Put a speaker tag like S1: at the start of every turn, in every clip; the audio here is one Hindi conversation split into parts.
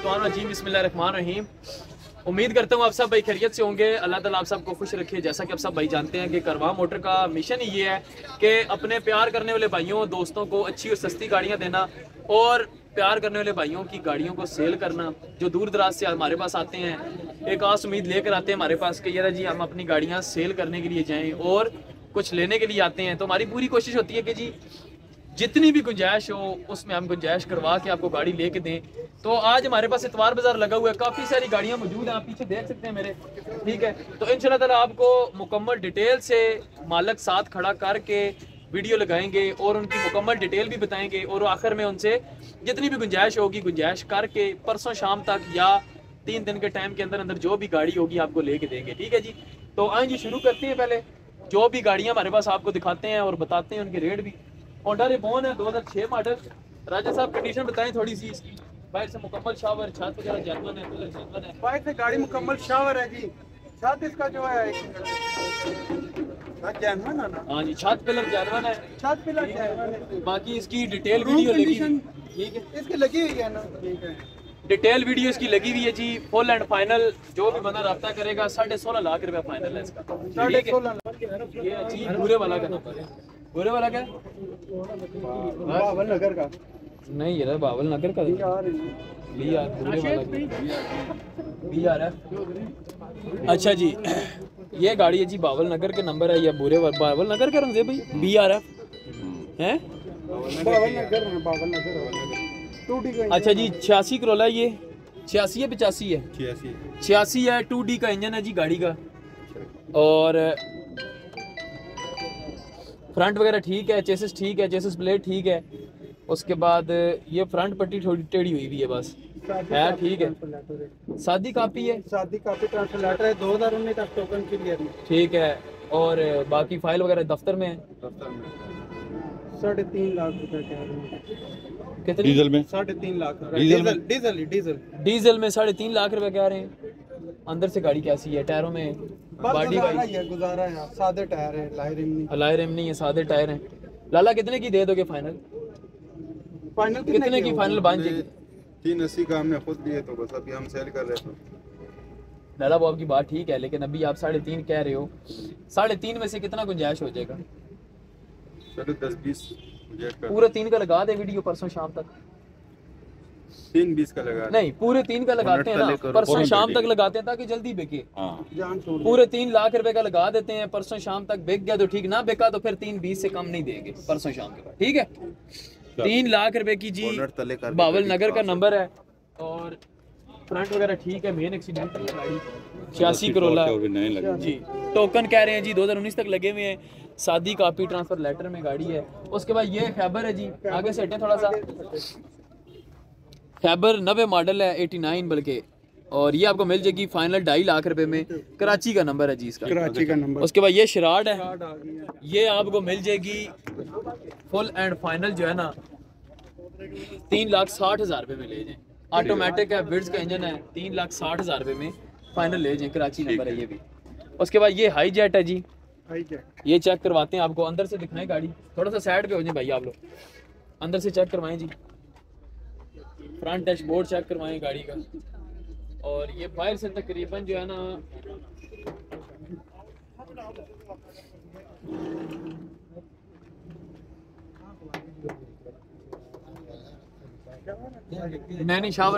S1: शैतानिर्रजीम बिस्मिल्लाहिर्रहमानिर्रहीम। उम्मीद करता हूँ आप सब भाई खैरियत से होंगे। अल्लाह ताला आप सबको खुश रखे। जैसा कि आप सब भाई जानते हैं कि कारवां मोटर का मिशन ही ये है कि अपने प्यार करने वाले भाइयों दोस्तों को अच्छी और सस्ती गाड़ियाँ देना और प्यार करने वाले भाइयों की गाड़ियों को सेल करना। जो दूर दराज से हमारे पास आते हैं एक आस उम्मीद लेकर आते हैं हमारे पास कि यार जी हम अपनी गाड़ियाँ सेल करने के लिए जाएँ और कुछ लेने के लिए आते हैं, तो हमारी पूरी कोशिश होती है कि जी जितनी भी गुंजाइश हो उसमें हम गुंजाइश करवा के आपको गाड़ी लेके दें। तो आज हमारे पास इतवार बाजार लगा हुआ है, काफ़ी सारी गाड़ियां मौजूद हैं, आप पीछे देख सकते हैं मेरे, ठीक है। तो इंशाल्लाह ताला आपको मुकम्मल डिटेल से मालक साथ खड़ा करके वीडियो लगाएंगे और उनकी मुकम्मल डिटेल भी बताएंगे और आखिर में उनसे जितनी भी गुंजाइश होगी गुंजाइश करके परसों शाम तक या 3 दिन के टाइम के अंदर अंदर जो भी गाड़ी होगी आपको लेके देंगे, ठीक है जी। तो आए जी शुरू करते हैं। पहले जो भी गाड़ियाँ हमारे पास आपको दिखाते हैं और बताते हैं उनके रेट भी। होंडा रिबॉन है 2006 मॉडल। राजा साहब कंडीशन बताएं थोड़ी सी इसकी। बाहर से मुकम्मल शावर, छत वगैरह जेन्युइन है, कूलर जेन्युइन है।
S2: बाहर से गाड़ी मुकम्मल शावर है जी। छत इसका जो है जेन्युइन है ना?
S1: हाँ जी, छत पिलर जेन्युइन है,
S2: छत पिलर जेन्युइन है।
S1: बाकी इसकी डिटेल वीडियो लगी, ठीक है,
S2: इसकी लगी हुई है ना, ठीक है।
S1: डिटेल वीडियो इसकी लगी हुई है जी। फुल एंड फाइनल जो भी बंदा रब्ता करेगा 16.5 लाख रुपया फाइनल है इसका, ठीक है। ये जी पूरे वाला का नंबर है। पूरे वाला क्या
S2: बावल नगर का
S1: नहीं, ये बावल नगर का बी आर पूरे वाला बी आर है। अच्छा जी, ये गाड़ी है जी बावल नगर के नंबर है, या बुरे बावल नगर का रंग है भाई, बी आर एफ है
S2: बावल नगर।
S1: अच्छा जी 86 करोला, ये 86 है 85 है 86 है। 2D का इंजन है जी गाड़ी का और फ्रंट वगैरह ठीक है, चेसिस ठीक है, चेसिस प्लेट ठीक है। उसके बाद ये फ्रंट पट्टी थोड़ी टेढ़ी हुई भी है बस, है ठीक है। शादी कापी है,
S2: शादी कापी ट्रांसफर लेटर है 2019 तक टोकन क्लियर
S1: ठीक है। और बाकी फाइल वगैरह दफ्तर में है।
S2: 3.5 लाख रुपए कह रहे हैं।
S1: कितने
S3: डीजल में?
S2: 3.5 लाख
S1: डीजल में 3.5 लाख रुपए कह रहे हैं। अंदर से गाड़ी कैसी है? टायरों में बॉडी
S2: गुजारा है, सादे टायर है,
S1: अलाय रिम नहीं है, सादे टायर हैं। लाला कितने की दे दोगे फाइनल?
S2: फाइनल
S1: कितने की फाइनल बन जाएगी?
S3: 380 का हमने खुद दिए, तो बस अभी हम सेल कर रहे थे।
S1: लाला वो आपकी बात ठीक है, लेकिन अभी आप 3.5 कह रहे हो, 3.5 में से कितना गुंजाइश हो जाएगा?
S3: 10-20
S1: पूरे 3 का लगा दे वीडियो परसों शाम तक।
S3: 3-20 का लगा
S1: नहीं, पूरे 3 का लगाते हैं ना, परसों शाम तक लगाते हैं ताकि जल्दी बिके। पूरे 3 लाख रुपए का लगा देते हैं, परसों शाम तक बिक गया तो ठीक, ना बिका तो फिर 3.20 से कम नहीं देंगे परसों शाम के बाद, ठीक है। 3 लाख रुपए की जी बावल नगर का नंबर है और फ्रंट वगैरह ठीक है। मेन एक्सीडेंट गाड़ी 86 करोला जी। टोकन कह रहे हैं जी 2019 तक लगे हुए हैं। शादी कापी ट्रांसफर लेटर में गाड़ी है। उसके बाद ये खैबर है जी, आगे से हटें थोड़ा सा। खैबर 90 मॉडल है, 89 बल्कि, और ये आपको मिल जाएगी फाइनल 2.5 लाख रुपए में। कराची का नंबर है जी इसका,
S2: कराची का नंबर।
S1: उसके बाद ये शराड है, ये आपको मिल जाएगी फुल एंड फाइनल जो है ना 3,60,000 रुपए में ले जाएं। ऑटोमेटिक है, बिड्स का इंजन है, 3,60,000 रुपए में फाइनल ले जाएं। कराची नंबर है ये भी। उसके बाद ये हाई जेट है जी, ये चेक करवाते हैं आपको। अंदर से दिखाएं गाड़ी, थोड़ा सा साइड पे हो जाए भाई आप लोग, अंदर से चेक करवाएं जी। फ्रंट डैशबोर्ड चेक करवाएं गाड़ी का। और ये बाहर से तकरीबन जो है ना नैनी शावर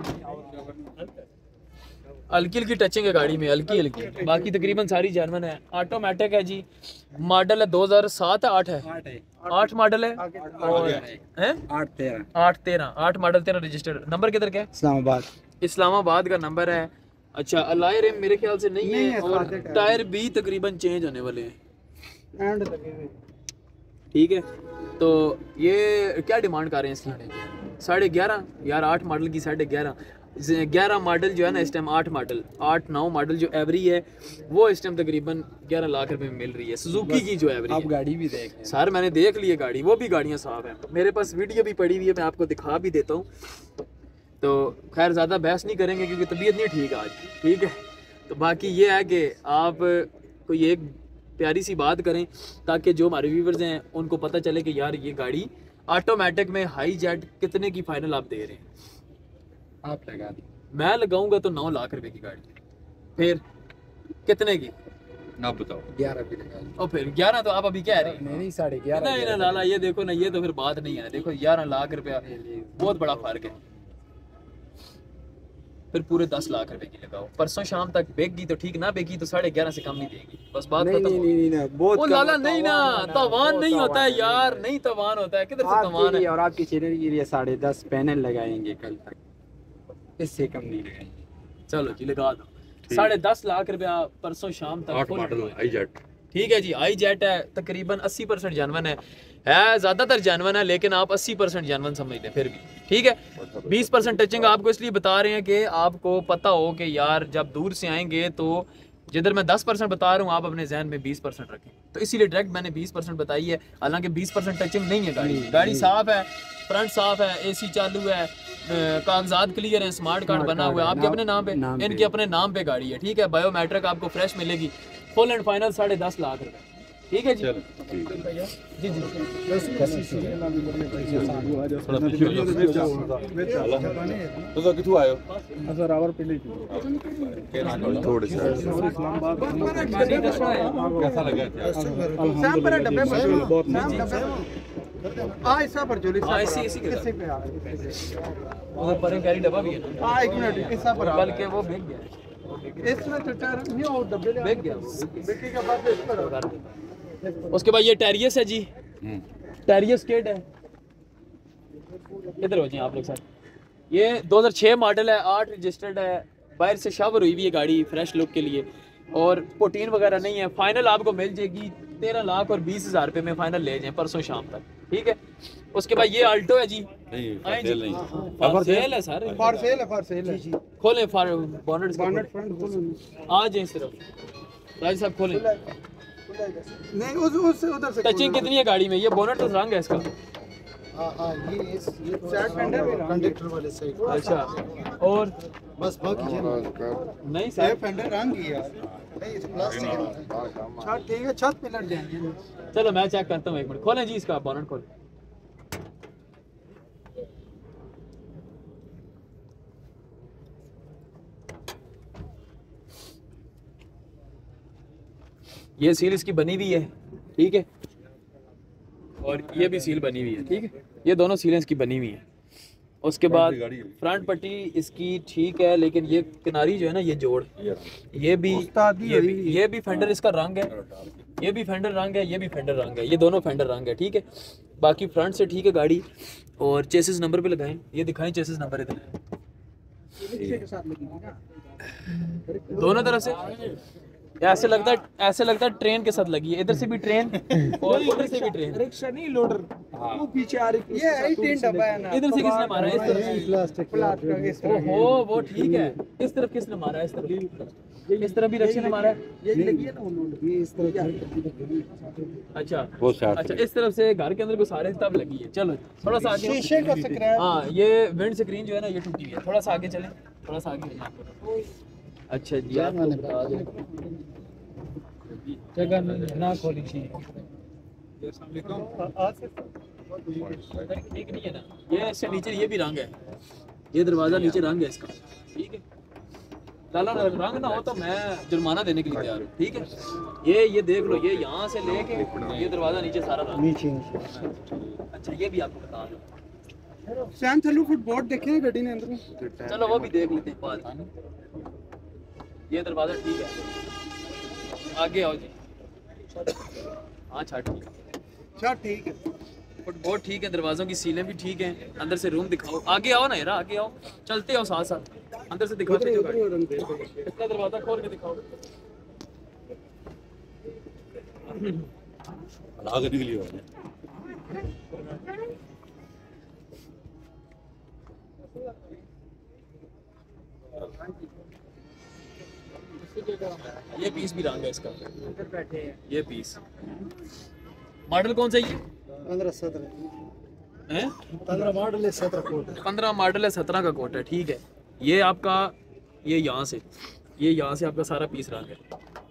S1: हल्की हल्की टचिंग है गाड़ी में, हल्की हल्की, बाकी तकरीबन सारी जेन्युइन है। ऑटोमेटिक है जी, मॉडल है 2007 8 है, 8 मॉडल है और हैं 8 मॉडल 13 रजिस्टर्ड। नंबर किधर का है? इस्लामाबाद का नंबर है। अच्छा, अलाय रिम मेरे ख्याल से नहीं है और टायर भी तकरीबन चेंज होने वाले हैं, ठीक है। तो ये क्या डिमांड कर रहे हैं इसकी? 11.5 यार, 8 मॉडल की 11.5 मॉडल जो है ना इस टाइम 8 मॉडल 8-9 मॉडल जो एवरी है वो इस टाइम तकरीबन 11 लाख रुपए में मिल रही है। सुजुकी की जो एवरी
S2: आप गाड़ी भी देख
S1: सर, मैंने देख ली है गाड़ी, वो भी गाड़ियाँ साफ हैं, मेरे पास वीडियो भी पड़ी हुई है, मैं आपको दिखा भी देता हूँ। तो खैर ज़्यादा बहस नहीं करेंगे क्योंकि तबीयत नहीं ठीक है आज, ठीक है। तो बाकी ये है कि आप कोई एक प्यारी सी बात करें ताकि जो हमारे व्यूवर्स हैं उनको पता चले कि यार ये गाड़ी ऑटोमेटिक में हाई जेट कितने की फाइनल आप दे रहे हैं।
S4: आप लगा दी।
S1: मैं लगाऊंगा तो 9 लाख रुपए की गाड़ी, फिर कितने की?
S4: आप बताओ। 11 भी लगा दी।
S1: और फिर 11 तो आप अभी कह रहे हैं।
S4: नहीं 11.5
S1: नहीं ना लाला, ये देखो ना, ये तो फिर बात नहीं है ना। देखो 11 लाख रुपया बहुत बड़ा फर्क है। फिर पूरे 10 लाख रुपए की लगाओ, परसों शाम तक बेचगी तो ठीक, ना बेचगी तो 11.5 से कम नहीं देगी, बस बात खत्म।
S4: नहीं बहुत
S1: वो लाला नहीं ना, तवान नहीं होता है यार, नहीं तवान होता है, किधर से तवान है?
S4: और आपके चैनल के लिए 10.5 पैनल लगाएंगे कल तक, इससे कम नहीं लगाएंगे।
S1: चलो जी लगा दो 10.5 लाख रुपया परसों शाम तक।
S5: 8 मॉडल आई जेट,
S1: ठीक है जी, आई जेट है, तकरीबन 80% जानवन है ज़्यादातर जानवन है, लेकिन आप 80% जानवन समझ लें फिर भी ठीक है। 20% टचिंग आपको इसलिए बता रहे हैं कि आपको पता हो कि यार जब दूर से आएंगे तो जिधर मैं 10% बता रहा हूँ आप अपने जहन में 20% रखें, तो इसीलिए डायरेक्ट मैंने 20% बताई है। हालांकि 20% टचिंग नहीं है गाड़ी साफ़ है, फ्रंट साफ़ है, AC चालू है, कागजात क्लियर हैं, स्मार्ट कार्ड बना हुआ है आपके अपने नाम पे, इनके अपने नाम पे गाड़ी है ठीक है। बायोमेट्रिक आपको फ्रेश मिलेगी, फुल एंड फाइनल 10.5 लाख रुपए ठीक है जी। जी जी
S5: तो किथु आयो
S3: थोड़े से
S5: कैसा लगा?
S2: शाम पर डब्बे ऐसा पर जोली
S1: इसी
S2: किसी पे
S1: उधर पर एक गाड़ी डब्बा भी है ना।
S2: हां 1 मिनट ऐसा पर
S1: बल्कि वो बिक गया,
S2: इसमें चचा नहीं वो डब्बे
S1: बिक गया
S2: बेटी का बात इस पर।
S1: उसके बाद ये टेरियस है जी, टेरियस किट है, इधर हो जी आप लोग सर। ये 2006 मॉडल है, 8 रजिस्टर्ड है, बाहर से शावर हुई हुई है गाड़ी फ्रेश लुक के लिए, और पोटीन वगैरह नहीं है। फाइनल आपको मिल जाएगी 13 लाख और 20,000 रुपये में फाइनल ले जाएं परसों शाम तक ठीक है। उसके बाद ये आल्टो है जी,
S5: नहीं
S1: आएं जी।
S5: सेल नहीं,
S1: फॉर सेल है सर,
S2: फॉर सेल है जी।
S1: खोलें बोनट
S2: फ्रंट खोलो
S1: आ जाए सिर्फ राज साहब खोलें।
S2: नहीं उस उधर से
S1: टचिंग कितनी है गाड़ी में? ये बोनट तो रंग है इसका।
S2: हां ये साइड फेंडर भी कंडक्टर वाले साइड।
S1: अच्छा और
S2: बस बाकी
S1: नहीं
S2: ये
S1: सर,
S2: फेंडर रंग ही यार नहीं इस प्लास्टिक छत ठीक है, छत पे लग जाएंगे।
S1: चलो मैं चेक करता हूँ, एक मिनट खोलें जी इसका बोनट खोलें। ये सील इसकी बनी हुई है ठीक है, और ये भी सील बनी हुई है ठीक है, ये दोनों सीलें इसकी बनी हुई हैं। उसके बाद फ्रंट पट्टी इसकी ठीक है, लेकिन ये किनारी जो है ना, ये जोड़ ये भी फेंडर इसका रंग है, ये भी फेंडर रंग है, ये भी फेंडर रंग है, ये दोनों फेंडर रंग है ठीक है। बाकी फ्रंट से ठीक है गाड़ी। और चेसिस नंबर पे लगाएं, ये दिखाएं चेसिस नंबर इधर दोनों तरफ से। ऐसे लगता है ट्रेन के साथ लगी है, इधर से भी ट्रेन और उधर से भी ट्रेन।
S2: रिक्शा नहीं लोडर वो पीछे आ रही है, ये ट्रेन डब्बा है ना।
S1: इधर से किसने मारा? इस तरफ से
S2: प्लास्टिक
S1: ओहो वो ठीक है। इस तरफ किसने मारा? इस तरफ भी रक्षे ने मारा है।
S2: यही लगी है ना उन्होंने ये इस तरह।
S1: अच्छा
S5: वो साथ
S1: अच्छा, इस तरफ से घर के अंदर को सारे तब लगी है। चलो थोड़ा सा आगे,
S2: शीशे का स्क्रैच।
S1: हाँ ये विंड स्क्रीन जो है ना, ये टूटी हुई है। थोड़ा सा आगे चलें, थोड़ा सा आगे। अच्छा जी आपको बता दें, जगह ना खोली थी ठीक नहीं है ना। ये इससे नीचे ये भी रंग है, ये दरवाजा नीचे रंग है इसका ठीक है। लाला रंग ना हो तो मैं जुर्माना देने के लिए तैयार हूँ ठीक है। ये देख लो, ये यहाँ से लेके ये दरवाजा नीचे सारा रंग
S2: नीचे।
S1: अच्छा ये भी आपको बता दो।
S2: सैम थलू फुटबोर्ड देखे गड्डी ने अंदर।
S1: चलो वो भी देख लेते हैं बाद। ये दरवाजा ठीक है, आगे आओ जी। हाँ छठ
S2: अच्छा ठीक है,
S1: फुटबोर्ड ठीक है, दरवाजों की सीलें भी ठीक हैं। अंदर से रूम दिखाओ, आगे आओ ना यार, आगे आओ, चलते हो साथ साथ, अंदर से दिखाते हो। इसका दरवाजा खोल के दिखाओ।
S5: आगे निकली हो
S1: ये पीस भी रंग है इसका, ये पीस। मॉडल कौन सा है ये?
S2: 15-17
S1: हैं?
S2: 15 मॉडल है, 17 कोट।
S1: 15 मॉडल है, 17 का कोट है ठीक है। ये आपका ये यहाँ से आपका सारा पीस रंग है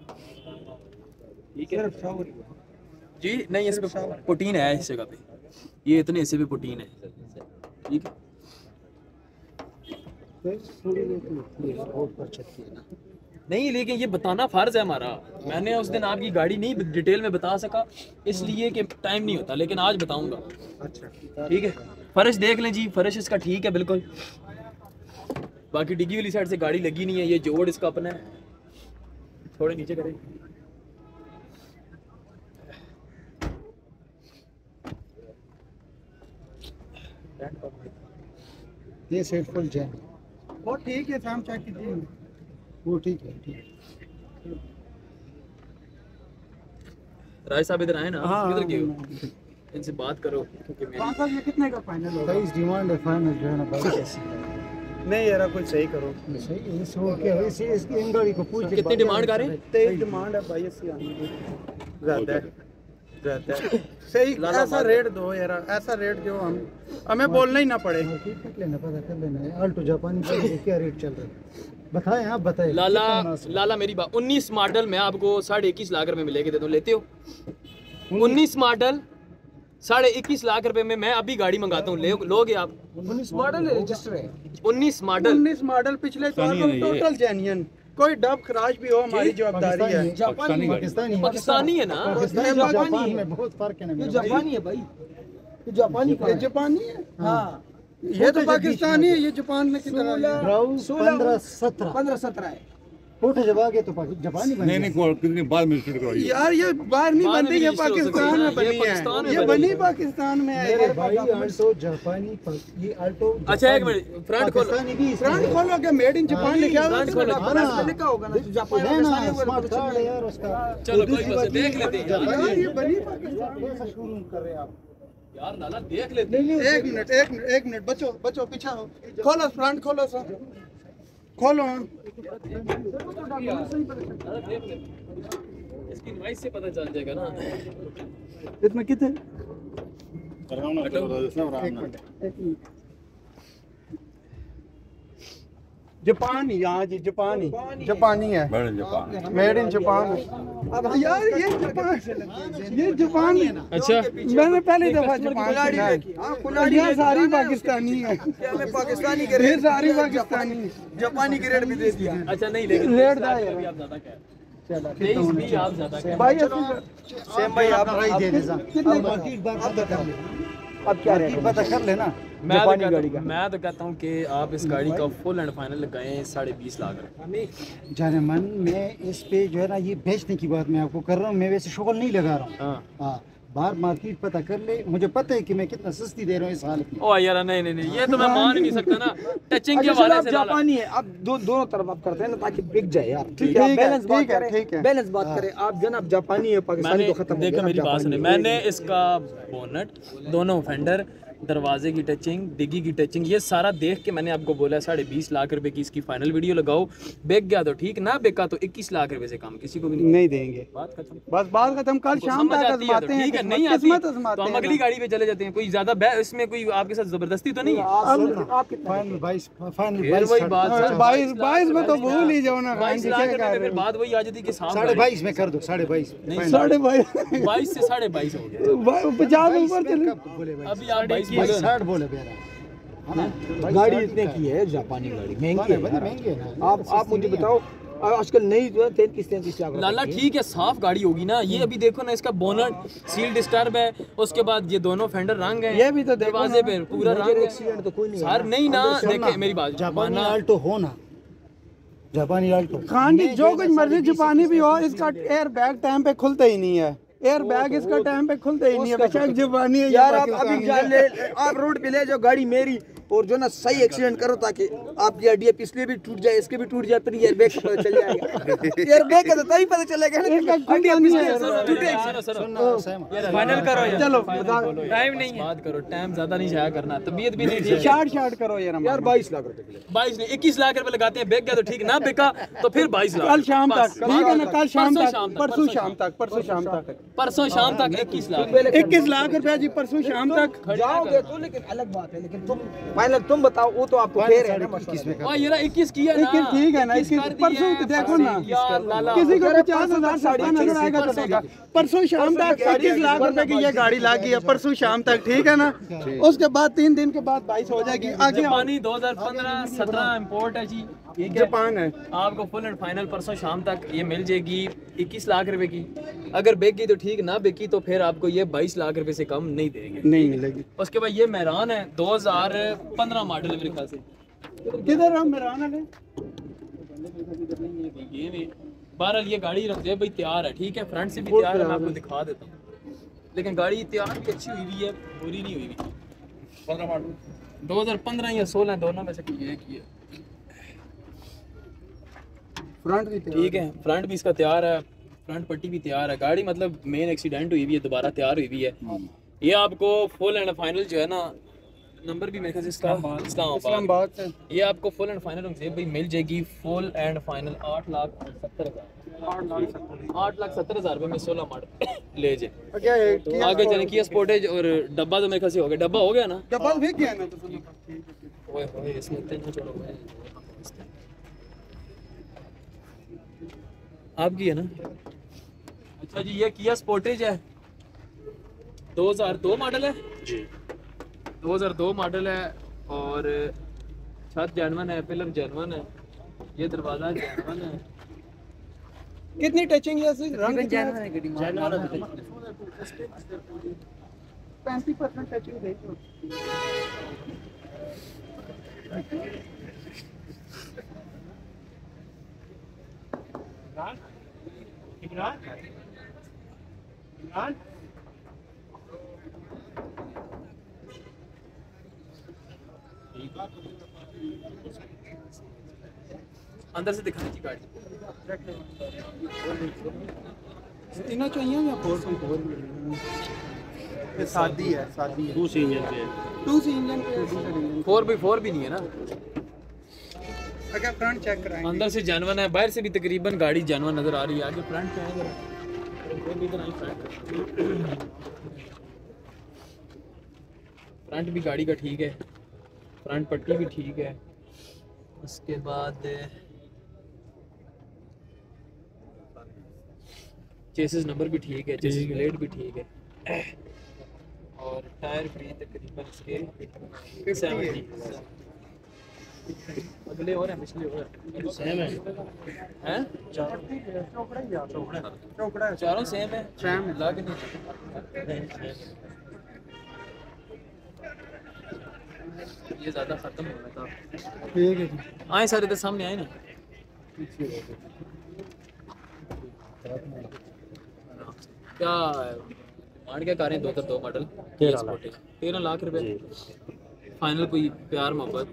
S1: ठीक है जी। नहीं इस पे प्रोटीन है इस जगह पे, ये इतने हिस्से पे प्रोटीन है ठीक है।
S2: थोड़ी रेट लगती है रोड पर चलती है ना।
S1: नहीं, लेकिन ये बताना फर्ज है हमारा। मैंने उस दिन आपकी गाड़ी नहीं डिटेल में बता सका इसलिए कि टाइम नहीं होता, लेकिन आज बताऊंगा।
S2: अच्छा
S1: ठीक है, फर्श देख लें जी, फर्श इसका ठीक है बिल्कुल। बाकी डिग्गी वाली साइड से गाड़ी लगी नहीं है, ये जोड़ इसका अपना है। थोड़े नीचे करें।
S2: ये सेट फुल जैम वो ठीक है, शाम चेक कीजिए वो ठीक है, ठीक है।
S1: राय साहब इधर आए ना,
S2: हाँ,
S1: किधर गए हो?
S2: हाँ,
S1: इनसे बात करो क्योंकि मेरी
S2: ये कितने का फाइनल होगा? 23 डिमांड है, फाइनल जो है ना 22 नहीं यार कुछ सही करो। सही है, इस हो क्या इसी इसकी इन गाड़ी को पूछ
S1: कितनी डिमांड कर रहे हैं?
S2: 23 डिमांड है 22 ज्यादा है, ज्यादा है। सही ऐसा रेट दो यार, ऐसा रेट जो हमें बोलना ही ना पड़े। ठीक लेना, पता कर लेना। अल्टो जापानी का क्या रेट चल रहा है बताएं, आप बताएं।
S1: लाला मेरी बात, 19 मॉडल मैं आपको 21.5 लाख रुपए में लेके दे दूं, लेते हो? 19 मॉडल 21.5 लाख रुपए में मैं अभी गाड़ी मंगाता हूँ, लोगे आप?
S2: 19 मॉडल है, रजिस्टर है
S1: 19 मॉडल।
S2: 19 मॉडल पिछले साल टोटल जेन्युइन, कोई डब खराज भी हो हमारी जवाबदारी है।
S5: पाकिस्तानी गाड़ी।
S1: पाकिस्तानी है ना?
S2: जापानी में बहुत फर्क है ना। ये जापानी है भाई, ये जापानी का, ये जापानी है। हाँ ये तो पाकिस्तानी है, ये जापान में कितना है? 15-17 है। फोटो जब आ गए तो जापानी बन
S5: नहीं नहीं कितनी बाद में स्टार्ट कराई
S2: यार, ये बाहर नहीं बनती, ये
S1: रजिस्टर हो
S2: पाकिस्तान
S1: सकती
S2: में बनी
S1: पाकिस्तान में
S2: है, ये
S1: बनी
S2: बनी पाकिस्तान में है। भाई अल्टो जापानी, ये अल्टो
S1: अच्छा एक मिनट, फ्रंट खोलो।
S2: फ्रंट खोलो के मेड इन जापान लिखा हुआ
S1: फ्रंट खोलो।
S2: लिखा होगा ना, जापान में स्मार्ट कार्ड है यार उसका।
S1: चलो कोई बात नहीं, देख लेते हैं
S2: यार, ये बनी पाकिस्तान में। ऐसा शुरू कर रहे हैं आप
S1: यार। लाला देख लेते हैं।
S2: एक मिनट बच्चों पीछे हो, खोलो फ्रंट खोलो सर, खोलो।
S1: इसकी नॉइस से पता चल जाएगा ना।
S2: इसमें कितने जापानी, यहाँ जी जापानी है, मेड इन जापान। अब यार ये जापान है ना।
S1: अच्छा,
S2: मैंने पहली दफा जापान सुना है। ये सारी पाकिस्तानी है, पाकिस्तानी के रेट सारी पाकिस्तानी, जापानी के रेट भी दे दिया।
S1: अच्छा नहीं, लेकिन
S2: रेट दा
S1: आप ज्यादा कह रहे हैं। 23 भी आप ज्यादा कह रहे हैं।
S2: भाई सेम भाई आप कितने अब क्या रेट पता कर लेना।
S1: मैं तो कहता हूँ कि आप इस गाड़ी का फुल एंड फाइनल लगाएं 20.5 लाख रुपए।
S2: जाने मन में इस पे जो है ना, ये बेचने की बात मैं आपको कर रहा हूँ, मैं वैसे शुगल नहीं लगा रहा हूँ। हाँ बाहर मार्केट पता कर ले, मुझे पता है कि मैं कितना सस्ती दे रहा हूँ इस हालत में।
S1: ओ यार नहीं ये तो मैं मान ही नहीं सकता ना। टचिंग के हवाले से
S6: जापानी है, अब दोनों तरफ आप करते हैं ना ताकि बिक जाए यार। ठीक है, बैलेंस बात करें, बैलेंस बात करें। आप जनाब जापानी है, पाकिस्तानी तो खत्म हो गया।
S1: देखो मेरी बात सुने, मैंने इसका बोनट, दोनों फेंडर, दरवाजे की टचिंग, डिग्गी की टचिंग, ये सारा देख के मैंने आपको बोला 20.5 लाख रुपए की इसकी फाइनल वीडियो लगाओ। बेच गया तो ठीक, ना बेचा तो 21 लाख रुपए से कम किसी को भी
S2: नहीं देंगे।
S1: बात खत्म।
S2: बस बात खत्म। कल शाम तक आजमाते हैं,
S1: ठीक है, नहीं आती तो हम अगली गाड़ी पे चले जाते हैं। कोई ज्यादा इसमें कोई आपके साथ जबरदस्ती तो नहीं है?
S2: फाइनल 22
S1: वही बात
S2: 22 में तो भूल ही जाओ ना।
S1: 22 लाख रुपए फिर बात वही आ जाती कि
S2: 22.5 में कर दो, 22.5
S1: नहीं, 22 से 22.5 हो गया।
S2: 50 ऊपर चले।
S1: अभी आप 22
S2: बोले
S6: गाड़ी इतने की है जापानी गाड़ी, महंगी है।
S2: महंगी है ना।
S6: आप मुझे बताओ, आजकल नई जो है 33 लाख
S1: लाला ठीक है, साफ गाड़ी होगी ना। ये अभी देखो ना, इसका बोनट सील डिस्टर्ब है, उसके बाद ये दोनों फेंडर रंग है,
S2: ये भी तो देखो
S1: दरवाजे पे पूरा रंग है।
S6: एक्सीडेंट तो कोई नहीं
S1: सर नहीं ना, देखे मेरी बात,
S2: जापानी अल्टो हो ना, जापानी अल्टो खान जी जो कुछ मर्जी जापानी भी हो, इसका एयर बैग टाइम पे खुलता ही नहीं है। एयर बैग इसका टाइम पे खुलता ही नहीं है, बेशक जापानी है
S6: यार। आप अभी आप रोड पे ले जाओ गाड़ी मेरी, और जो ना सही एक्सीडेंट करो ताकि आपकी हड्डियां पिछले भी टूट जाए, इसके भी टूट जाए, फिर एयर बैग का पता चल जाएगा। एयर बैग का तो तभी पता चलेगा ना हड्डियां पिछले टूटे।
S1: फाइनल करो यार,
S2: चलो
S1: टाइम नहीं है, बात करो, टाइम ज्यादा नहीं जाया करना, तबीयत भी नहीं ठीक है।
S2: शार्ट करो यार।
S6: 22 लाख रुपए के लिए
S1: 22 नहीं 21 लाख रुपए लगाते हैं। बेच गया तो ठीक, ना बेचा तो फिर 22 लाख।
S2: कल शाम तक, ठीक है ना, कल शाम
S1: परसों
S2: तक,
S1: शाम तक,
S2: परसों शाम तक, परसों शाम तक,
S1: परसों शाम तक 21 लाख।
S2: 21 लाख रुपया जी, परसों शाम तक
S6: जाओगे तो। लेकिन अलग बात है, लेकिन तुम फाइनल तुम बताओ, वो तो आपको फेयर है ना मशवरा।
S1: और ये ना 21 किया ना,
S2: 21 ठीक है ना,
S1: 21 कर
S2: 21
S1: दिया
S2: परसों तो देखो ना,
S1: यार लाला।
S2: किसी को 50,000 साड़ी नजर आएगा तो देगा। परसों शाम तक 21 लाख रुपए की ये गाड़ी लागी है, परसों शाम तक, ठीक है ना। उसके बाद 3 दिन के बाद 22 हो जाएगी। आगे
S1: जापानी 2015-17 इंपोर्ट है जी, ठीक है,
S2: जापान है।
S1: आपको फुल एंड फाइनल परसों शाम तक ये मिल जाएगी 21 लाख रुपए की। अगर बेची तो ठीक, ना बेची तो फिर आपको ये 22 लाख रुपए से कम नहीं देंगे,
S2: नहीं मिलेगी।
S1: उसके बाद ये मेहरान है 2015 मॉडल है मेरे ख्याल से।
S2: किधर हम मेहरान वाले?
S1: ये भी बहरहाल ये गाड़ी रमजेब भाई तैयार है, ठीक है, फ्रंट से भी तैयार है, मैं आपको दिखा देता हूँ। लेकिन गाड़ी तैयार भी अच्छी हुई है, पूरी नहीं हुई हुई। 2015 या 16 दोनों में से कोई एक ही है।
S2: फ्रंट भी
S1: ठीक है, फ्रंट भी इसका तैयार है, फ्रंट पट्टी भी तैयार है। गाड़ी मतलब मेन एक्सीडेंट हुई हुई है, दोबारा तैयार हुई हुई है। ये आपको फुल एंड फाइनल जो है ना, नंबर भी मेरे ख्याल से इस्लामाबाद
S2: से
S1: ये आपको फुल एंड फाइनल रमजेब भाई मिल जाएगी फुल एंड फाइनल 8,70,000 रुपये में 16 मॉडल ले जाए। आगे चले किया स्पोर्टेज और डब्बा तो मेरे ख्याल से हो गया, डब्बा हो गया ना,
S2: डबल भी किया ना।
S1: ओए ओए इसमें इतना छोड़ो हुआ है। आपकी है ना? अच्छा जी, ये किया स्पोर्टेज है, 2002 मॉडल है जी, 2002 मॉडल है, और छत जेनवन है, पिलर जेनवन है, ये दरवाजा जेनवन है।
S2: कितनी टचिंग है इसकी? रंग जेनवन है, 35% टचिंग देखो।
S1: अंदर से दिखाने की गाड़ी
S2: तीनों चाहिए या 4x4? ये शादी है, शादी है। 2 सी इंजन पे,
S1: 4x4 भी नहीं है ना।
S2: अगर फ्रंट चेक कराएंगे,
S1: अंदर से जानवन है, बाहर से भी तकरीबन गाड़ी जानवन नजर आ रही है। आगे फ्रंट पे है जरा, फ्रंट भी गाड़ी का ठीक है, फ्रंट पट्टी भी ठीक है। उसके बाद चेसिस नंबर भी ठीक है, चेसिस प्लेट भी ठीक है, और टायर भी तकरीबन इसके 70 अगले और हैं, पिछले और हैं, सेम है हैं, चारों सेम है, अलग नहीं। ये ज़्यादा ख़त्म हो रहा था,
S2: ठीक है।
S1: आए सारे तो सामने आए ना। क्या डिमांड क्या कर रहे हैं? 2002 मॉडल, 13 लाख रुपए फाइनल। कोई प्यार मोहब्बत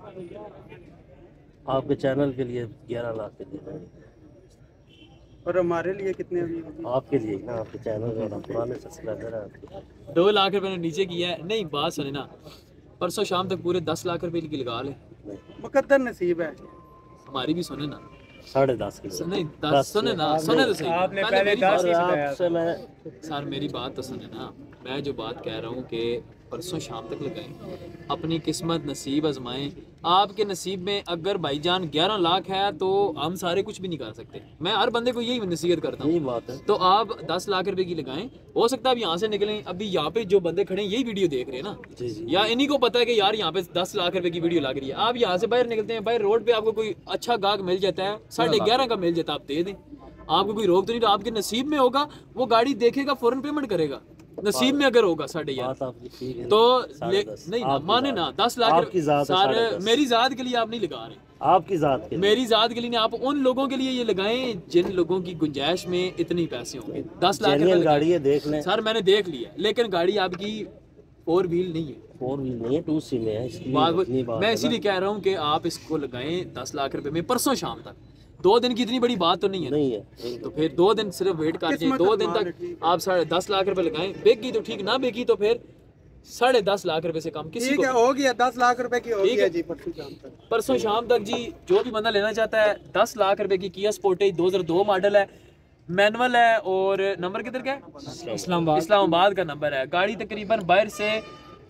S7: आपके चैनल के लिए 11 लाख के लिए,
S2: और हमारे लिए कितने?
S7: आपके लिए ना, आपके चैनल का पुराने सब्सक्राइबर है आपके।
S1: 2 लाख रुपए ने नीचे किया है। नहीं बात सुने ना, परसों शाम तक पूरे 10 लाख रुपए की लगा ले,
S2: मुकद्दर नसीब है।
S1: हमारी भी सुने ना,
S7: 10.5 की
S1: नहीं 10 सुने ना, सुने तो सही।
S2: आपने पहले 10
S7: आपसे मैं
S1: सर मेरी बात तो सुने ना, मैं जो बात कह रहा हूँ कि परसों शाम तक लगाएं, अपनी किस्मत नसीब आजमाएं। आपके नसीब में अगर भाईजान 11 लाख है तो हम सारे कुछ भी नहीं कर सकते। मैं हर बंदे को यही नसीहत करता
S7: यही
S1: हूँ।
S7: बात है।
S1: तो आप 10 लाख रुपए की लगाएं, हो सकता है अब यहाँ से निकलें। अभी यहाँ पे जो बंदे खड़े हैं यही वीडियो देख रहे हैं ना,
S7: जी जी,
S1: या इन्हीं को पता है कि यार यहाँ पे 10 लाख रुपए की वीडियो लग रही है। आप यहाँ से बाहर निकलते हैं, बाहर रोड पे आपको कोई अच्छा गाहक मिल जाता है, 11.5 का मिल जाता है, आप दे दें, आपको कोई रोक तो नहीं। तो आपके नसीब में होगा, वो गाड़ी देखेगा फौरन पेमेंट करेगा, नसीब में अगर होगा 11.5
S7: बात आपकी ठीक है।
S1: तो
S7: 10.5
S1: नहीं ना माने ना, 10 लाख
S7: आपकी ज़ात है,
S1: सर
S7: 10.5
S1: मेरी ज़ात के लिए आप नहीं लगा रहे,
S7: आपकी ज़ात के लिए।
S1: मेरी ज़ात के लिए नहीं, आप उन लोगों के लिए ये लगाएं जिन लोगों की गुंजाइश में इतने पैसे होंगे। 10 लाख
S7: जेन्युइन
S1: रुपए
S7: गाड़ी है, देख लें।
S1: सर मैंने देख लिया, लेकिन गाड़ी आपकी 4 व्हील नहीं है,
S7: 4 व्हील नहीं है, 2 सी में है, इसलिए
S1: बात
S7: इतनी बात
S1: मैं
S7: है
S1: इसीलिए कह रहा हूँ कि आप इसको लगाएं 10 लाख रुपए में परसों शाम तक। 2 दिन की इतनी बड़ी बात तो नहीं है,
S7: नहीं है।
S1: तो फिर 2 दिन सिर्फ वेट कर दीजिए, 2 दिन तक आप 10.5 लाख रुपए लगाएं। बेगी तो ठीक, ना बेगी तो फिर 10.5 लाख रुपए से कम किसी
S2: ठीक
S1: को
S2: है, हो गया 10 लाख रुपए की हो
S1: ठीक
S2: गया
S1: है
S2: जी परसों शाम तक।
S1: परसों शाम तक जी। जो भी बंदा लेना चाहता है 10 लाख रुपए की किया स्पोर्टेज 2002 मॉडल है, मैनुअल है, और नंबर किधर का है? इस्लामाबाद का नंबर है। गाड़ी तकरीबन बाहर से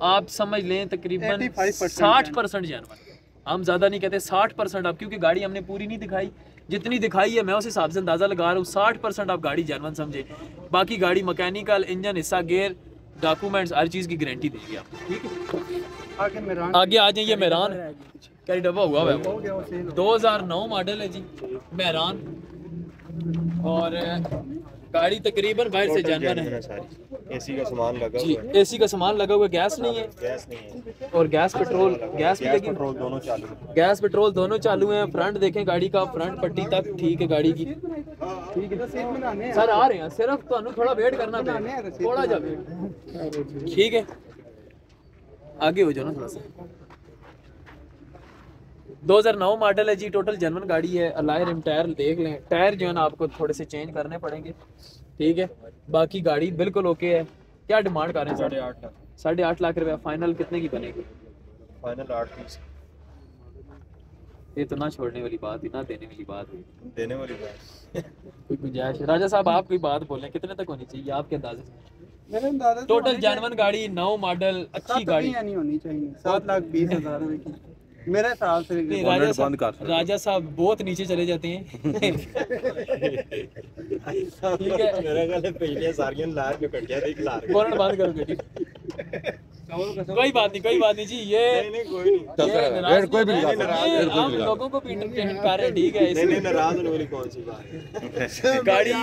S1: आप समझ लें तकरीबन
S2: 85%
S1: 60% जेन्युइन। हम ज़्यादा नहीं कहते 60% आप, क्योंकि गाड़ी हमने पूरी नहीं दिखाई, जितनी दिखाई है मैं उस हिसाब से अंदाज़ा लगा रहा हूँ। 60% आप गाड़ी जेन्युइन समझे, बाकी गाड़ी मैकेनिकल, इंजन, हिस्सा, गियर, डॉक्यूमेंट्स, हर चीज़ की गारंटी देंगे आप। ठीक है, आगे आ जाइए। मेहरान क्या डब्बा हुआ है, 2009 मॉडल है जी मेहरान, और गाड़ी तकरीबन बाहर से जेन्युइन है।
S3: एसी का सामान लगा
S1: जी,
S3: हुआ है,
S1: एसी का सामान लगा हुआ है, गैस नहीं है,
S3: गैस नहीं है,
S1: और गैस पेट्रोल, गैस भी लगी,
S3: पेट्रोल दोनों चालू है।
S1: गैस पेट्रोल दोनों चालू हैं। फ्रंट देखें गाड़ी का, फ्रंट पट्टी तक ठीक है गाड़ी की। ठीक है सर, आ रहे हैं, सिर्फ तो थोड़ा वेट करना पड़ेगा, थोड़ा जा वेट। ठीक है, आगे हो जाओ ना थोड़ा सा। 2009 मॉडल है जी, टोटल जेन्युइन गाड़ी है। अलाय रिम टायर देख लें, टायर जो है ना आपको थोड़े से चेंज करने पड़ेंगे। ठीक है, बाकी गाड़ी बिल्कुल ओके है। क्या डिमांड कर रहे हैं?
S3: 8.5 लाख।
S1: 8.5 लाख रुपया। फाइनल कितने की बनेगी?
S3: फाइनल 8
S1: ये तो ना छोड़ने वाली बात है, ना देने वाली बात है,
S3: देने वाली बात।
S1: कोई गुंजाइश? राजा साहब आप कोई बात बोलें, कितने तक होनी चाहिए आपके अंदाजे से?
S2: मेरे अंदाजे से
S1: टोटल जेन्युइन गाड़ी, 9 मॉडल, अच्छी गाड़ी।
S2: नहीं होनी चाहिए, 7,20,000 की मेरे हिसाब से।
S1: नहीं, राजा साहब बहुत नीचे चले जाते हैं। ठीक है,
S3: मेरा ख्याल है पहले सारियां लार में कट गया, देख लार
S1: बोलना बंद करो बेटी। कोई बात नहीं जी, ये
S3: नहीं कोई नहीं,
S1: ये नाराज
S5: कोई भी
S1: नहीं,
S5: नाराज
S1: ये हम लोगों को भी इंटरटेन कर रहे हैं। ठीक है,
S3: नहीं नहीं नाराज होने वाली कौन सी बात है।
S1: गाड़ी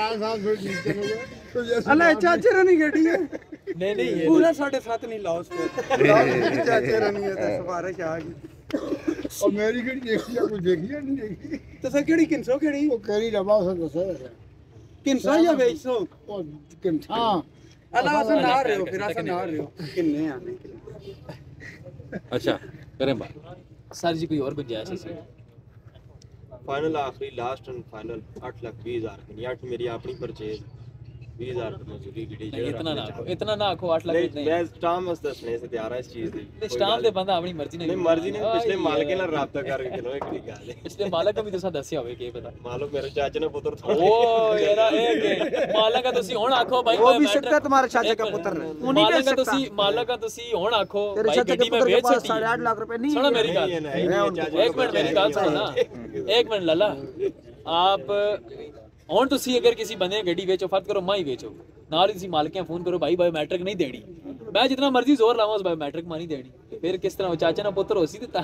S2: अल्लाह चाचे रानी गाड़ी है,
S1: नहीं ये
S2: पूरा 7.5 नहीं लाओ उसको। चाचे रानी है तो सिफारिश आ गई।
S5: और मेरी गड़ी देखी या कुछ देखी या नहीं देखी?
S2: तो सर केड़ी किनसो केड़ी
S5: वो करी रबा से दस
S2: किनसो या बेचसो?
S5: हां
S2: अल्लाह से ना रहे हो, फिर ऐसा ना रहे हो किन्ने आने के।
S5: अच्छा करें बात।
S1: सर जी कोई और गुंजाइश है सर?
S3: फाइनल आखिरी लास्ट एंड फाइनल 8,20,000 की। 8 मेरी अपनी परचेज, 20,000 रुपए मजदूरी की।
S1: नहीं, इतना ना आखो, इतना ना आखो। 8 लाख
S3: नहीं
S1: इतने
S3: मैं स्टाम मस्त दसने से तैयार है इस चीज दी।
S1: स्टाम दे बंदा अपनी मर्जी
S3: नहीं मर्जी नहीं, पिछले मालक ਨਾਲ ਰਾਬਤਾ ਕਰਕੇ ਕਿਨੋ ਇੱਕ ਗੱਲ ਹੈ।
S1: पिछले मालक का भी तुसा दस्या होवे की पता।
S3: मालक मेरे चाचे ने पुत्र था।
S1: ओ यारा एक मालक का तुसी हुन आखो भाई,
S6: वो भी सकता है तुम्हारे चाचे का पुत्र है, वो नहीं कह सकता।
S1: मालक का तुसी हुन आखो
S6: तेरे
S1: भाई
S6: चाचे के
S1: गड्डी में
S6: पुत्र के
S1: बेच
S6: पास
S1: सकती
S6: 8.5 लाख रुपए नहीं
S1: सुनो
S6: है।
S1: मेरी गल, एक मिनट मेरी गल सुनो ना, एक मिनट लाला। आप हुन तुसी अगर किसी बंदे गड्डी बेचो, फर्ज करो मां ही बेचो, नाल तुसी मालक फोन करो भाई बायोमेट्रिक नहीं देनी, मैं जितना मर्जी जोर लाऊं उस बायोमेट्रिक मां नहीं देनी, फिर किस तरह चाचा ना पुत्र होसी देता।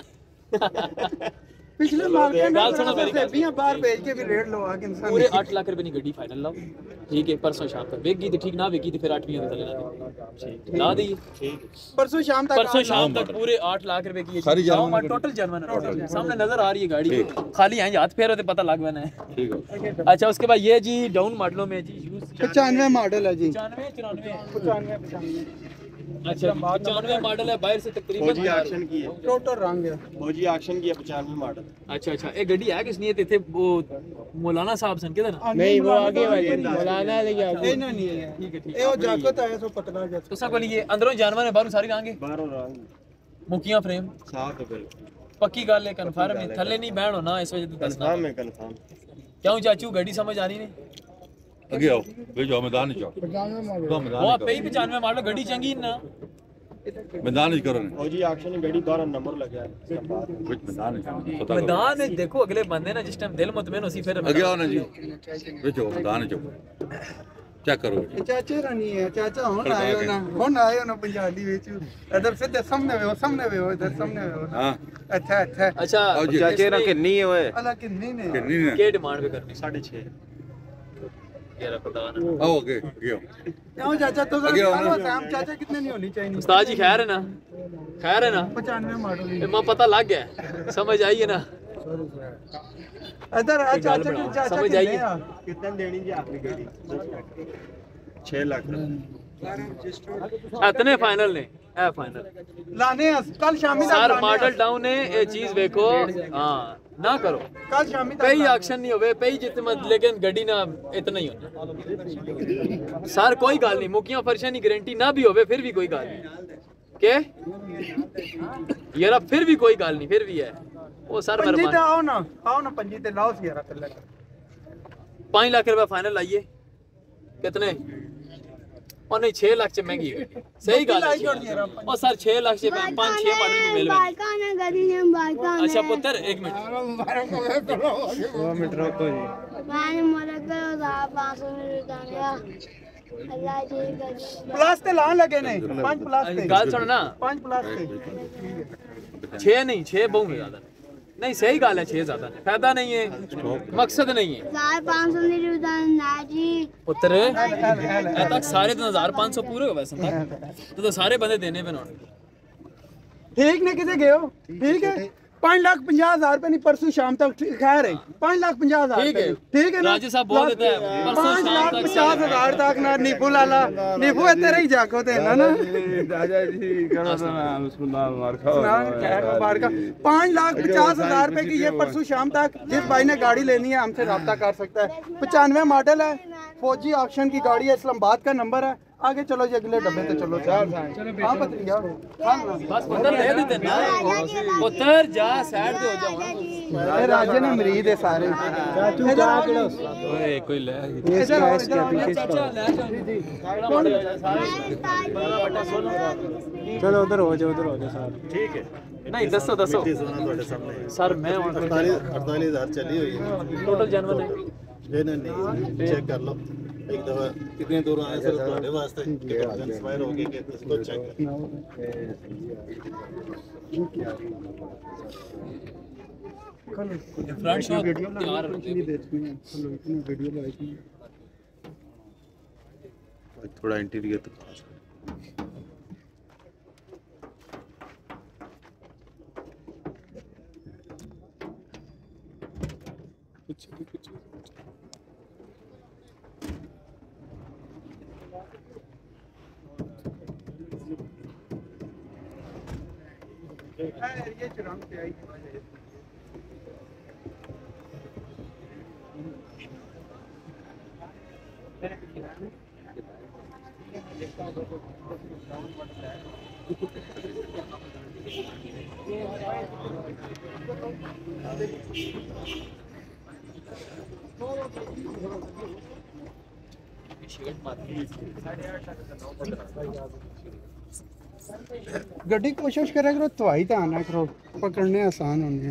S2: पिछले माल के
S1: गाल सुनो मेरी गल।
S2: सेबियां बाहर भेज के भी रेट लवा के इंसान
S1: पूरे 8 लाख रुपए की गड्डी फाइनल लाओ। ठीक है, परसों शाम तक वेगी तो ठीक, ना वेगी तो फिर 8वीं तक लेना ला दी।
S2: परसों शाम तक।
S1: परसों शाम तक पूरे 8 लाख रुपए की
S5: सारी जेन्युइन
S1: टोटल जेन्युइन सामने नजर आ रही है गाड़ी, खाली हैं हाथ फेरो तो पता लग बना है।
S5: ठीक है।
S1: अच्छा उसके बाद ये जी डाउन मॉडलों में जी
S2: 95 मॉडल है जी।
S1: 95 अच्छा 95 मॉडल है, बाहर से
S3: फौजी
S1: तकरीबन
S3: एक्शन की है,
S2: टोटल रंग है।
S3: फौजी एक्शन की है 95 मॉडल।
S1: अच्छा अच्छा एक गड्डी है किस नीयत थे वो मौलाना साहब सन किधर ना?
S2: नहीं वो आगे वाली मौलाना ले गया। नहीं नहीं है,
S1: ठीक है ठीक
S2: ए वो जाकत आया सो पतला जाता।
S1: तो सब बोलिए ये अंदरों जानवर है, बाहरों सारी रंग है,
S3: बाहरों रंग
S1: मुकियां फ्रेम
S3: साफ है बिल्कुल।
S1: पक्की गल है, कंफर्म है, थल्ले नहीं बैठ होना इस वजह से दसना।
S3: कंफर्म है कंफर्म।
S1: क्यों चाचू गाड़ी समझ आ रही नहीं?
S5: आगे आओ भेजो मैदान में जाओ। 95 मॉडल
S1: वो
S5: मैदान
S1: आप पे ही 95 मॉडल गाड़ी चंगी ना।
S5: मैदान में करो
S3: फौजी एक्शन की गाड़ी 12 नंबर लगा है इसका बाद में।
S5: कुछ मैदान में पता करो।
S1: मैदान में देखो अगले बंदे ना जिस टाइम दिल मुतमईन होसी फिर
S5: आगे आओ ना जी भेजो मैदान में जाओ चेक करो।
S2: चाचे रानी है, चाचा हुन आयो ना पंजाबी विच इधर सीधे सामने वे इधर सामने वे।
S5: हां
S2: अच्छा अच्छा
S1: अच्छा
S3: चाचे ना किन्नी है ओए?
S2: अल्लाह किन्नी ने
S5: कितनी है?
S1: के डिमांड पे करनी
S3: 6.5।
S1: यार पता ना।
S5: आओ आगे आओ।
S2: क्यों चाचा तो
S5: आगे आओ ना।
S2: हम चाचा कितने नहीं होनी चाहिए?
S1: उस्ताद जी खैर है ना? खैर है ना?
S2: 95 मॉडल
S1: ए, मां पता लग गया, समझ आई है ना?
S2: इधर आ चाचा के चाचा
S1: समझ
S2: कितने
S1: आइए।
S2: आ?
S3: कितने देनी जी आपकी गाड़ी? 6 लाख।
S1: इतने फाइनल ने ए फाइनल
S2: लाने कल शामी तक
S1: सर
S2: लाने
S1: मॉडल डाउन है, ये चीज देखो हां ना करो,
S2: कल शामी तक
S1: कई
S2: लाने।
S1: एक्शन नहीं होवे पे जितने मत, लेकिन गड्डी ना इतना ही होना सर। कोई गल नहीं, मुकियां फर्शा नहीं गारंटी ना भी होवे फिर भी कोई गल नहीं के यार, फिर भी कोई गल नहीं, फिर भी है वो सर
S2: पंजी ते
S1: मेहरबान।
S2: आओ ना पंजी ते लाओ यार तल्ले
S1: 5 लाख रुपए फाइनल लाइए। कितने और नहीं 6 लाख से महंगी है सही गल है और सर 6 लाख से 5-6 मॉडल भी मिल गए अच्छा पुत्र 1 मिनट
S2: 2 मिनट रोको जी प्लस ते लान लगे नहीं 5 प्लस ते
S1: गल सुन ना
S2: 5 प्लस ते
S1: 6 नहीं 6 बहुत ज्यादा नहीं सही गल है 6 ज्यादा नहीं फायदा नहीं है मकसद नहीं है पुत्र तक सारे 1500 पूरे हो वैसे तो सारे बंदे देने पे
S2: ठीक ने किसे गए हो ठीक है 5,50,000 रुपए नहीं परसों शाम तक खैर है 5,50,000 ठीक है ना
S1: राजू साहब बोल देते हैं परसों शाम तक
S2: 5,50,000 तक ना नीबू लाला नीबू तेरे ही जाको ते ना
S5: राजा जी करो तो मैं उसको नाम मार खाओ
S2: ना खैर मुबारक 5,50,000 रुपए की ये परसों शाम तक जिस भाई ने गाड़ी लेनी है हमसे रब्ता कर सकता है 95 मॉडल है फौजी ऑप्शन की गाड़ी है इस्लामाबाद का नंबर है आगे चलो जी अगले डब्बे पे चलो हाँ पत्रिया
S1: बस पुत्र दे देते ना पुत्र जा साइड पे हो जाओ
S2: ये राजे ने मरीद है सारे
S1: ओए कोई ले
S2: चलो उधर हो जाओ सर
S5: ठीक है
S1: नहीं दसो सर मैं
S8: 48,000 चली हुई है
S1: टोटल जानवर है
S8: नहीं चेक कर लो एक दफा कितने दूर आए सर तुम्हारे वास्ते इंस्पायर हो गए कि इसको चेक
S1: फ्रंट शॉट तैयार
S8: थोड़ा इंटीरियर तो
S2: ये चुराम से आई गड्डी कोशिश करा करो तो आई तो आना करो पकड़ने आसान होने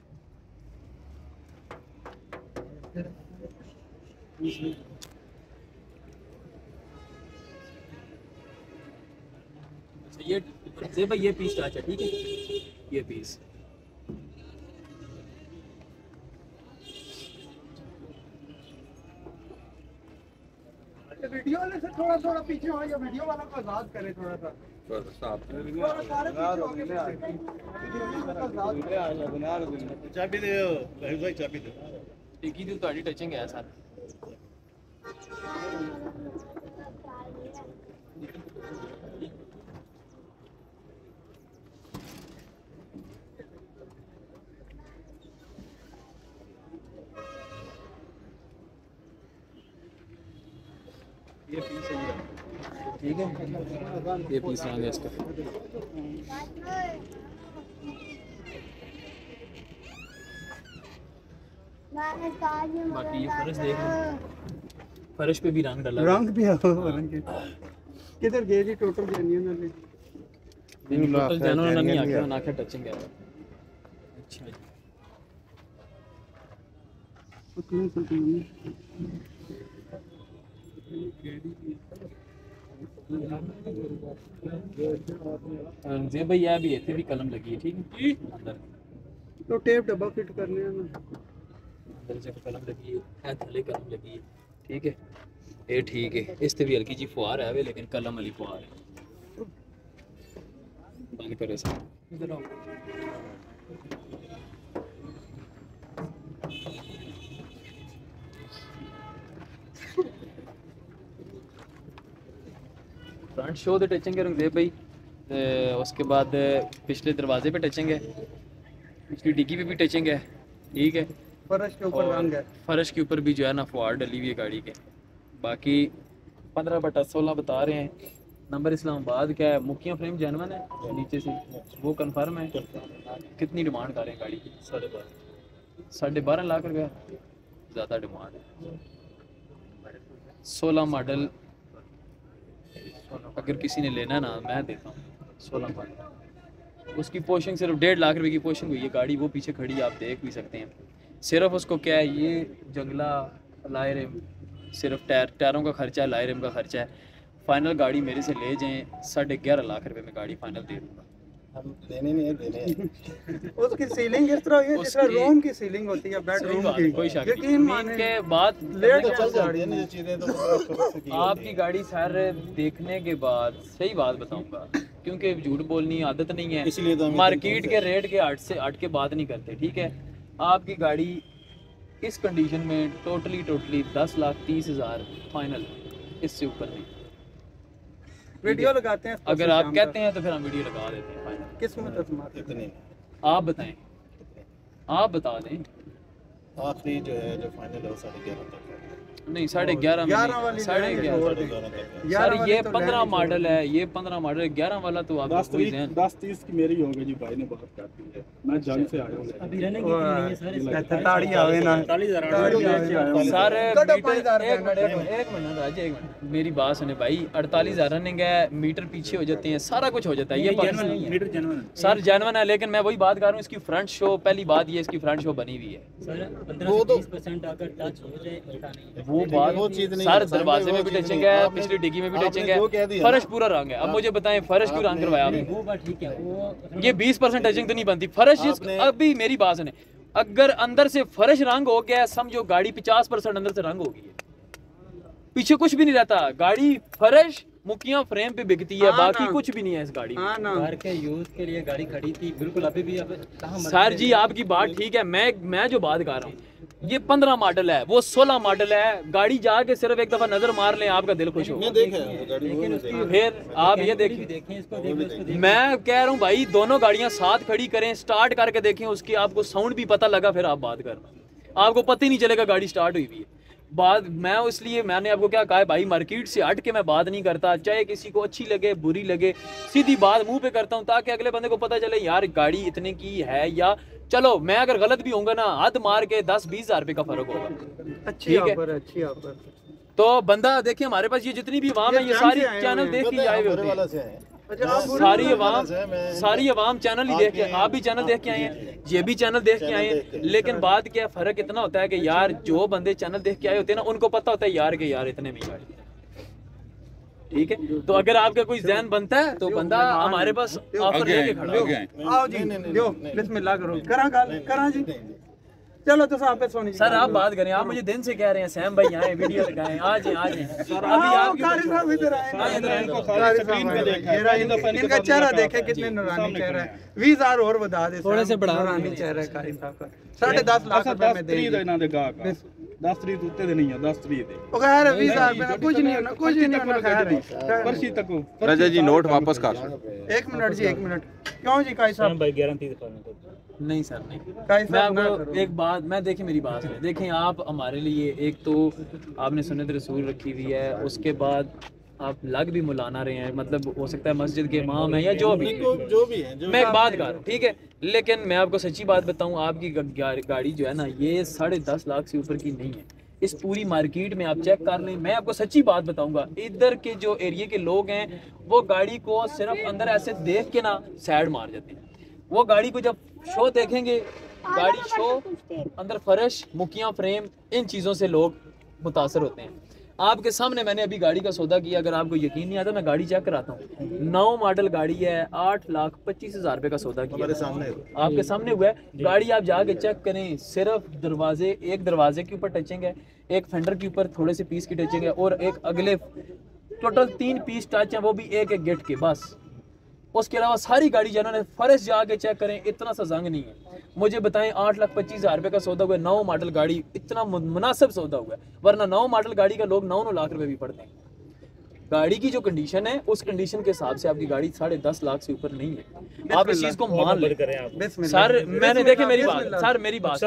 S1: ये भाई ये पीस अच्छा ठीक है ये पीस
S2: वीडियो वाले से थोड़ा थोड़ा पीछे हो या वीडियो वाला को आजाद करे थोड़ा सा
S8: चाबी दे भाई चाबी दे
S1: टिकी दी ਤੁਹਾਡੀ ਟੱਚਿੰਗ ਹੈ ਸਰ ये पीस है ठीक है ये पीस आएंगे इसका बाकी ये फर्श देख फर्श पे भी रंग डाला
S2: रंग भी है किधर गए जी टोटल जेन्युइन वाले
S1: टोटल जेन्युइन नहीं आके ना के टचिंग है अच्छा जी भाई ये भी इतनी भी कलम लगी है ठीक है अंदर
S2: तो टेप डब्बा फिट करने हैं ना
S1: अंदर से कलम लगी है थले कलम लगी है ठीक है ये ठीक है इस ते भी हल्की जी फुहार है वे लेकिन कलम वाली फुहार है बंद करो इसे इधर आओ फ्रंट शो द टचिंग है रंगदेव भाई उसके बाद पिछले दरवाजे पे टचिंग है पिछली डिग्गी पे भी टचिंग है ठीक है
S2: फर्श के ऊपर रंग है
S1: फर्श के ऊपर भी जो है ना फुहार डली हुई है गाड़ी के बाकी 15/16 बता रहे हैं नंबर इस्लामाबाद क्या है मुखिया फ्रेम जेन्युइन है नीचे से वो कंफर्म है कितनी डिमांड कर रहे हैं गाड़ी की 12.5 लाख रुपया ज़्यादा डिमांड है 16 मॉडल अगर किसी ने लेना ना मैं देता हूँ 16 फाइनल। उसकी पोशिंग सिर्फ 1.5 लाख रुपए की पोशिंग हुई है। गाड़ी वो पीछे खड़ी है, आप देख भी सकते हैं। सिर्फ उसको क्या है, ये जंगला लाए रिम, सिर्फ टायरों का खर्चा है, लाए रिम का खर्चा है। फाइनल गाड़ी मेरे से ले जाएं 11.5 लाख रुपए में गाड़ी फाइनल दे दूँगा।
S8: हम लेने नहीं है, देने हैं।
S2: उसकी सीलिंग इस तरह है जिस तरह रूम की सीलिंग होती है, बेडरूम की।
S1: कोई शक
S2: यकीन
S1: नहीं
S2: माने
S1: के बाद
S2: लेट
S8: चल
S2: चल
S8: जाती है ना ये चीजें, तो
S1: आपकी गाड़ी सर देखने के बाद सही बात बताऊंगा, क्योंकि झूठ बोलनी आदत नहीं है,
S8: इसलिए तो हमें
S1: मार्केट के रेट के हट के बात नहीं करते, ठीक है। आपकी गाड़ी इस कंडीशन में टोटली 10,30,000 फाइनल, इससे ऊपर नहीं।
S2: वीडियो लगाते हैं।
S1: अगर आप कहते हैं तो फिर हम वीडियो लगा देते हैं फाइनल।
S2: किस्मत आजमाते हैं।
S8: इतने
S1: आप बताएं, आप बता दें।
S8: आखिरी जो है जो फाइनल है वो 11.5 तक है।
S1: नहीं 11.5 में
S2: 11 वाली
S1: 11.5
S8: 11.5 तक है।
S1: सर
S2: वाली
S1: ये
S2: तो
S1: 15
S2: लेनी
S1: मॉडल है, ये 15 मॉडल है। 11 वाला तो आप
S5: 10-30 की मेरी होगी जी, भाई ने बात कर दी है। मैं जंग से आया हूँ।
S2: ताड़ी आवे ना
S1: सर
S2: कटो
S1: मीटर
S2: 5,000
S1: एक मिनट राजे, एक मिनट मेरी बात सुने भाई। 48,000 रनिंग है, मीटर पीछे हो जाते हैं, सारा कुछ हो जाता है। ये
S5: मीटर जनवन
S1: सर जेन्युइन है, लेकिन मैं वही बात कर रहा हूँ, इसकी फ्रंट शो, पहली बात ये इसकी फ्रंट शो बनी हुई है।
S8: वो तो
S1: वो बात
S8: वो चीज़ नहीं
S1: सर
S8: है, साहब,
S1: दरवाजे
S8: वो
S1: में भी
S8: चीज़
S1: टचिंग
S8: नहीं।
S1: है,
S8: आपने-
S1: पिछली डिग्गी में भी
S8: आपने
S1: टचिंग
S8: जो कह
S1: है,
S8: दिया
S1: फर्श
S8: ना,
S1: पूरा रंग है। अब मुझे बताएं फर्श क्यों रंग करवाया आपने?
S9: वो बात ठीक है, वो
S1: ये 20% टचिंग तो नहीं बनती फर्श। अभी मेरी बात सुने, अगर अंदर से फर्श रंग हो गया, समझो गाड़ी 50% अंदर से रंग हो गई है, पीछे कुछ भी नहीं रहता। गाड़ी फर्श मुखिया फ्रेम पे बिकती है, बाकी कुछ भी नहीं है इस गाड़ी में।
S2: हाँ ना
S9: घर के यूज के लिए गाड़ी खड़ी थी, बिल्कुल अभी भी। अब कहाँ
S1: सर जी आपकी बात ठीक है, मैं जो बात कर रहा हूँ, ये 15 मॉडल है, वो 16 मॉडल है। गाड़ी जाके सिर्फ एक दफा नजर मार लें, आपका दिल खुश होगा।
S8: देखा है वो गाड़ी, वो नहीं देखा।
S1: फिर आप ये देखिए,
S9: देखें इसको, देखें इसको, देखें।
S1: मैं कह रहा हूँ भाई दोनों गाड़ियां साथ खड़ी करें, स्टार्ट करके देखें, उसकी आपको साउंड भी पता लगा, फिर आप बात करना। आपको पता ही नहीं चलेगा गाड़ी स्टार्ट हुई हुई है। बात मैं इसलिए मैंने आपको क्या कहा है भाई, मार्केट से हट के मैं बात नहीं करता, चाहे किसी को अच्छी लगे बुरी लगे, सीधी बात मुंह पे करता हूँ, ताकि अगले बंदे को पता चले यार गाड़ी इतने की है, या चलो मैं अगर गलत भी होऊंगा ना, हद मार के 10-20 हज़ार रुपए का फर्क होगा।
S2: अच्छी ऑफर है, अच्छी ऑफर।
S1: तो बंदा देखिए, हमारे पास ये जितनी भी आवाम है, ये सारी चैनल देख के आए हुए होते
S8: वाला
S1: हैं।
S8: से है।
S1: सारी अवाम चैनल ही देख के, आप भी चैनल देख के आए हैं, ये भी चैनल देख के आए हैं, लेकिन बात क्या है, फर्क इतना होता है कि यार जो बंदे चैनल देख के आए होते हैं ना, उनको पता होता है यार कि यार इतने में गाड़ी, ठीक है। तो अगर आपका कोई ज़हन बनता है तो बंदा हमारे पास ऑफर लेके खड़ा हो।
S2: आओ जी, लो बिस्मिल्लाह करो, करा जी। चलो तो साहब पे सोनी
S1: सर आप बात करें, आप मुझे दिन से कह रहे हैं सैम भाई आए वीडियो लगाएं, आ जाएं आ जाएं। अभी आपकी
S2: कारी साहब इधर आए, कारी साहब इनका चेहरा देखे कितने नूरानी चेहरा है। 20,000 और बता दे, थोड़े से बढ़ा नूरानी चेहरा है कारी साहब का। 10.5 लाख रुपए में दे
S5: ਇਹਨਾਂ ਦੇ ਗਾਹਕ 10 ਤਰੀਕ ਉੱਤੇ ਦੇ ਨਹੀਂ ਆ, 10 ਤਰੀਕ ਦੇ
S2: ਉਹ कह रहे 20,000 रुपए में कुछ नहीं होना, कुछ नहीं होना। खैर
S5: ਪਰਚੀ ਤੱਕ
S3: राजा जी नोट वापस कर।
S2: 1 मिनट जी, 1 मिनट। क्यों जी काई साहब?
S9: भाई गारंटी दिखा
S1: नहीं सर नहीं,
S2: काई
S1: मैं
S2: साहब ना
S1: आपको
S2: करो।
S1: एक बात, मैं देखिए मेरी बात सुनिए, देखें आप हमारे लिए एक तो आपने सुन्नत रसूल रखी हुई है, उसके बाद आप लग भी मुलाना रहे हैं, मतलब हो सकता है मस्जिद के इमाम है या जो भी है। मैं एक बात कर रहा हूँ, ठीक है, लेकिन मैं आपको सच्ची बात बताऊँ, आपकी गाड़ी जो है ना, ये 10.5 लाख से ऊपर की नहीं है। इस पूरी मार्केट में आप चेक कर लें, मैं आपको सच्ची बात बताऊंगा, इधर के जो एरिया के लोग हैं वो गाड़ी को सिर्फ अंदर ऐसे देख के ना साइड मार जाते हैं। वो गाड़ी को जब शो देखेंगे, गाड़ी शो, अंदर फर्श, मुखिया फ्रेम, इन चीज़ों से लोग मुतासर होते हैं। आपके सामने मैंने अभी गाड़ी का सौदा किया, अगर आपको यकीन नहीं आता मैं गाड़ी चेक कराता हूँ। 9 मॉडल गाड़ी है, 8,25,000 रुपए का सौदा किया, आपके सामने हुआ है। गाड़ी आप जाके चेक करें, सिर्फ दरवाजे, एक दरवाजे के ऊपर टचिंग है, एक फेंडर के ऊपर थोड़े से पीस की टचिंग है, और एक अगले टोटल 3 पीस टच हैं, वो भी एक गेट के बस। उसके अलावा सारी गाड़ी जिन्होंने फर्श जाके चेक करें, इतना सा जंग नहीं है। मुझे बताएं 8,25,000 रुपए का सौदा हुआ, 9 मॉडल गाड़ी, इतना मुनासिब सौदा हुआ है, वरना 9 मॉडल गाड़ी का लोग 9 लाख रुपए भी पड़ते हैं। गाड़ी की जो कंडीशन है, उस कंडीशन के हिसाब से आपकी गाड़ी 10.5 लाख से ऊपर नहीं है। आप इस चीज को मान लें सर। मैंने देखे मेरी बात सर, मेरी बात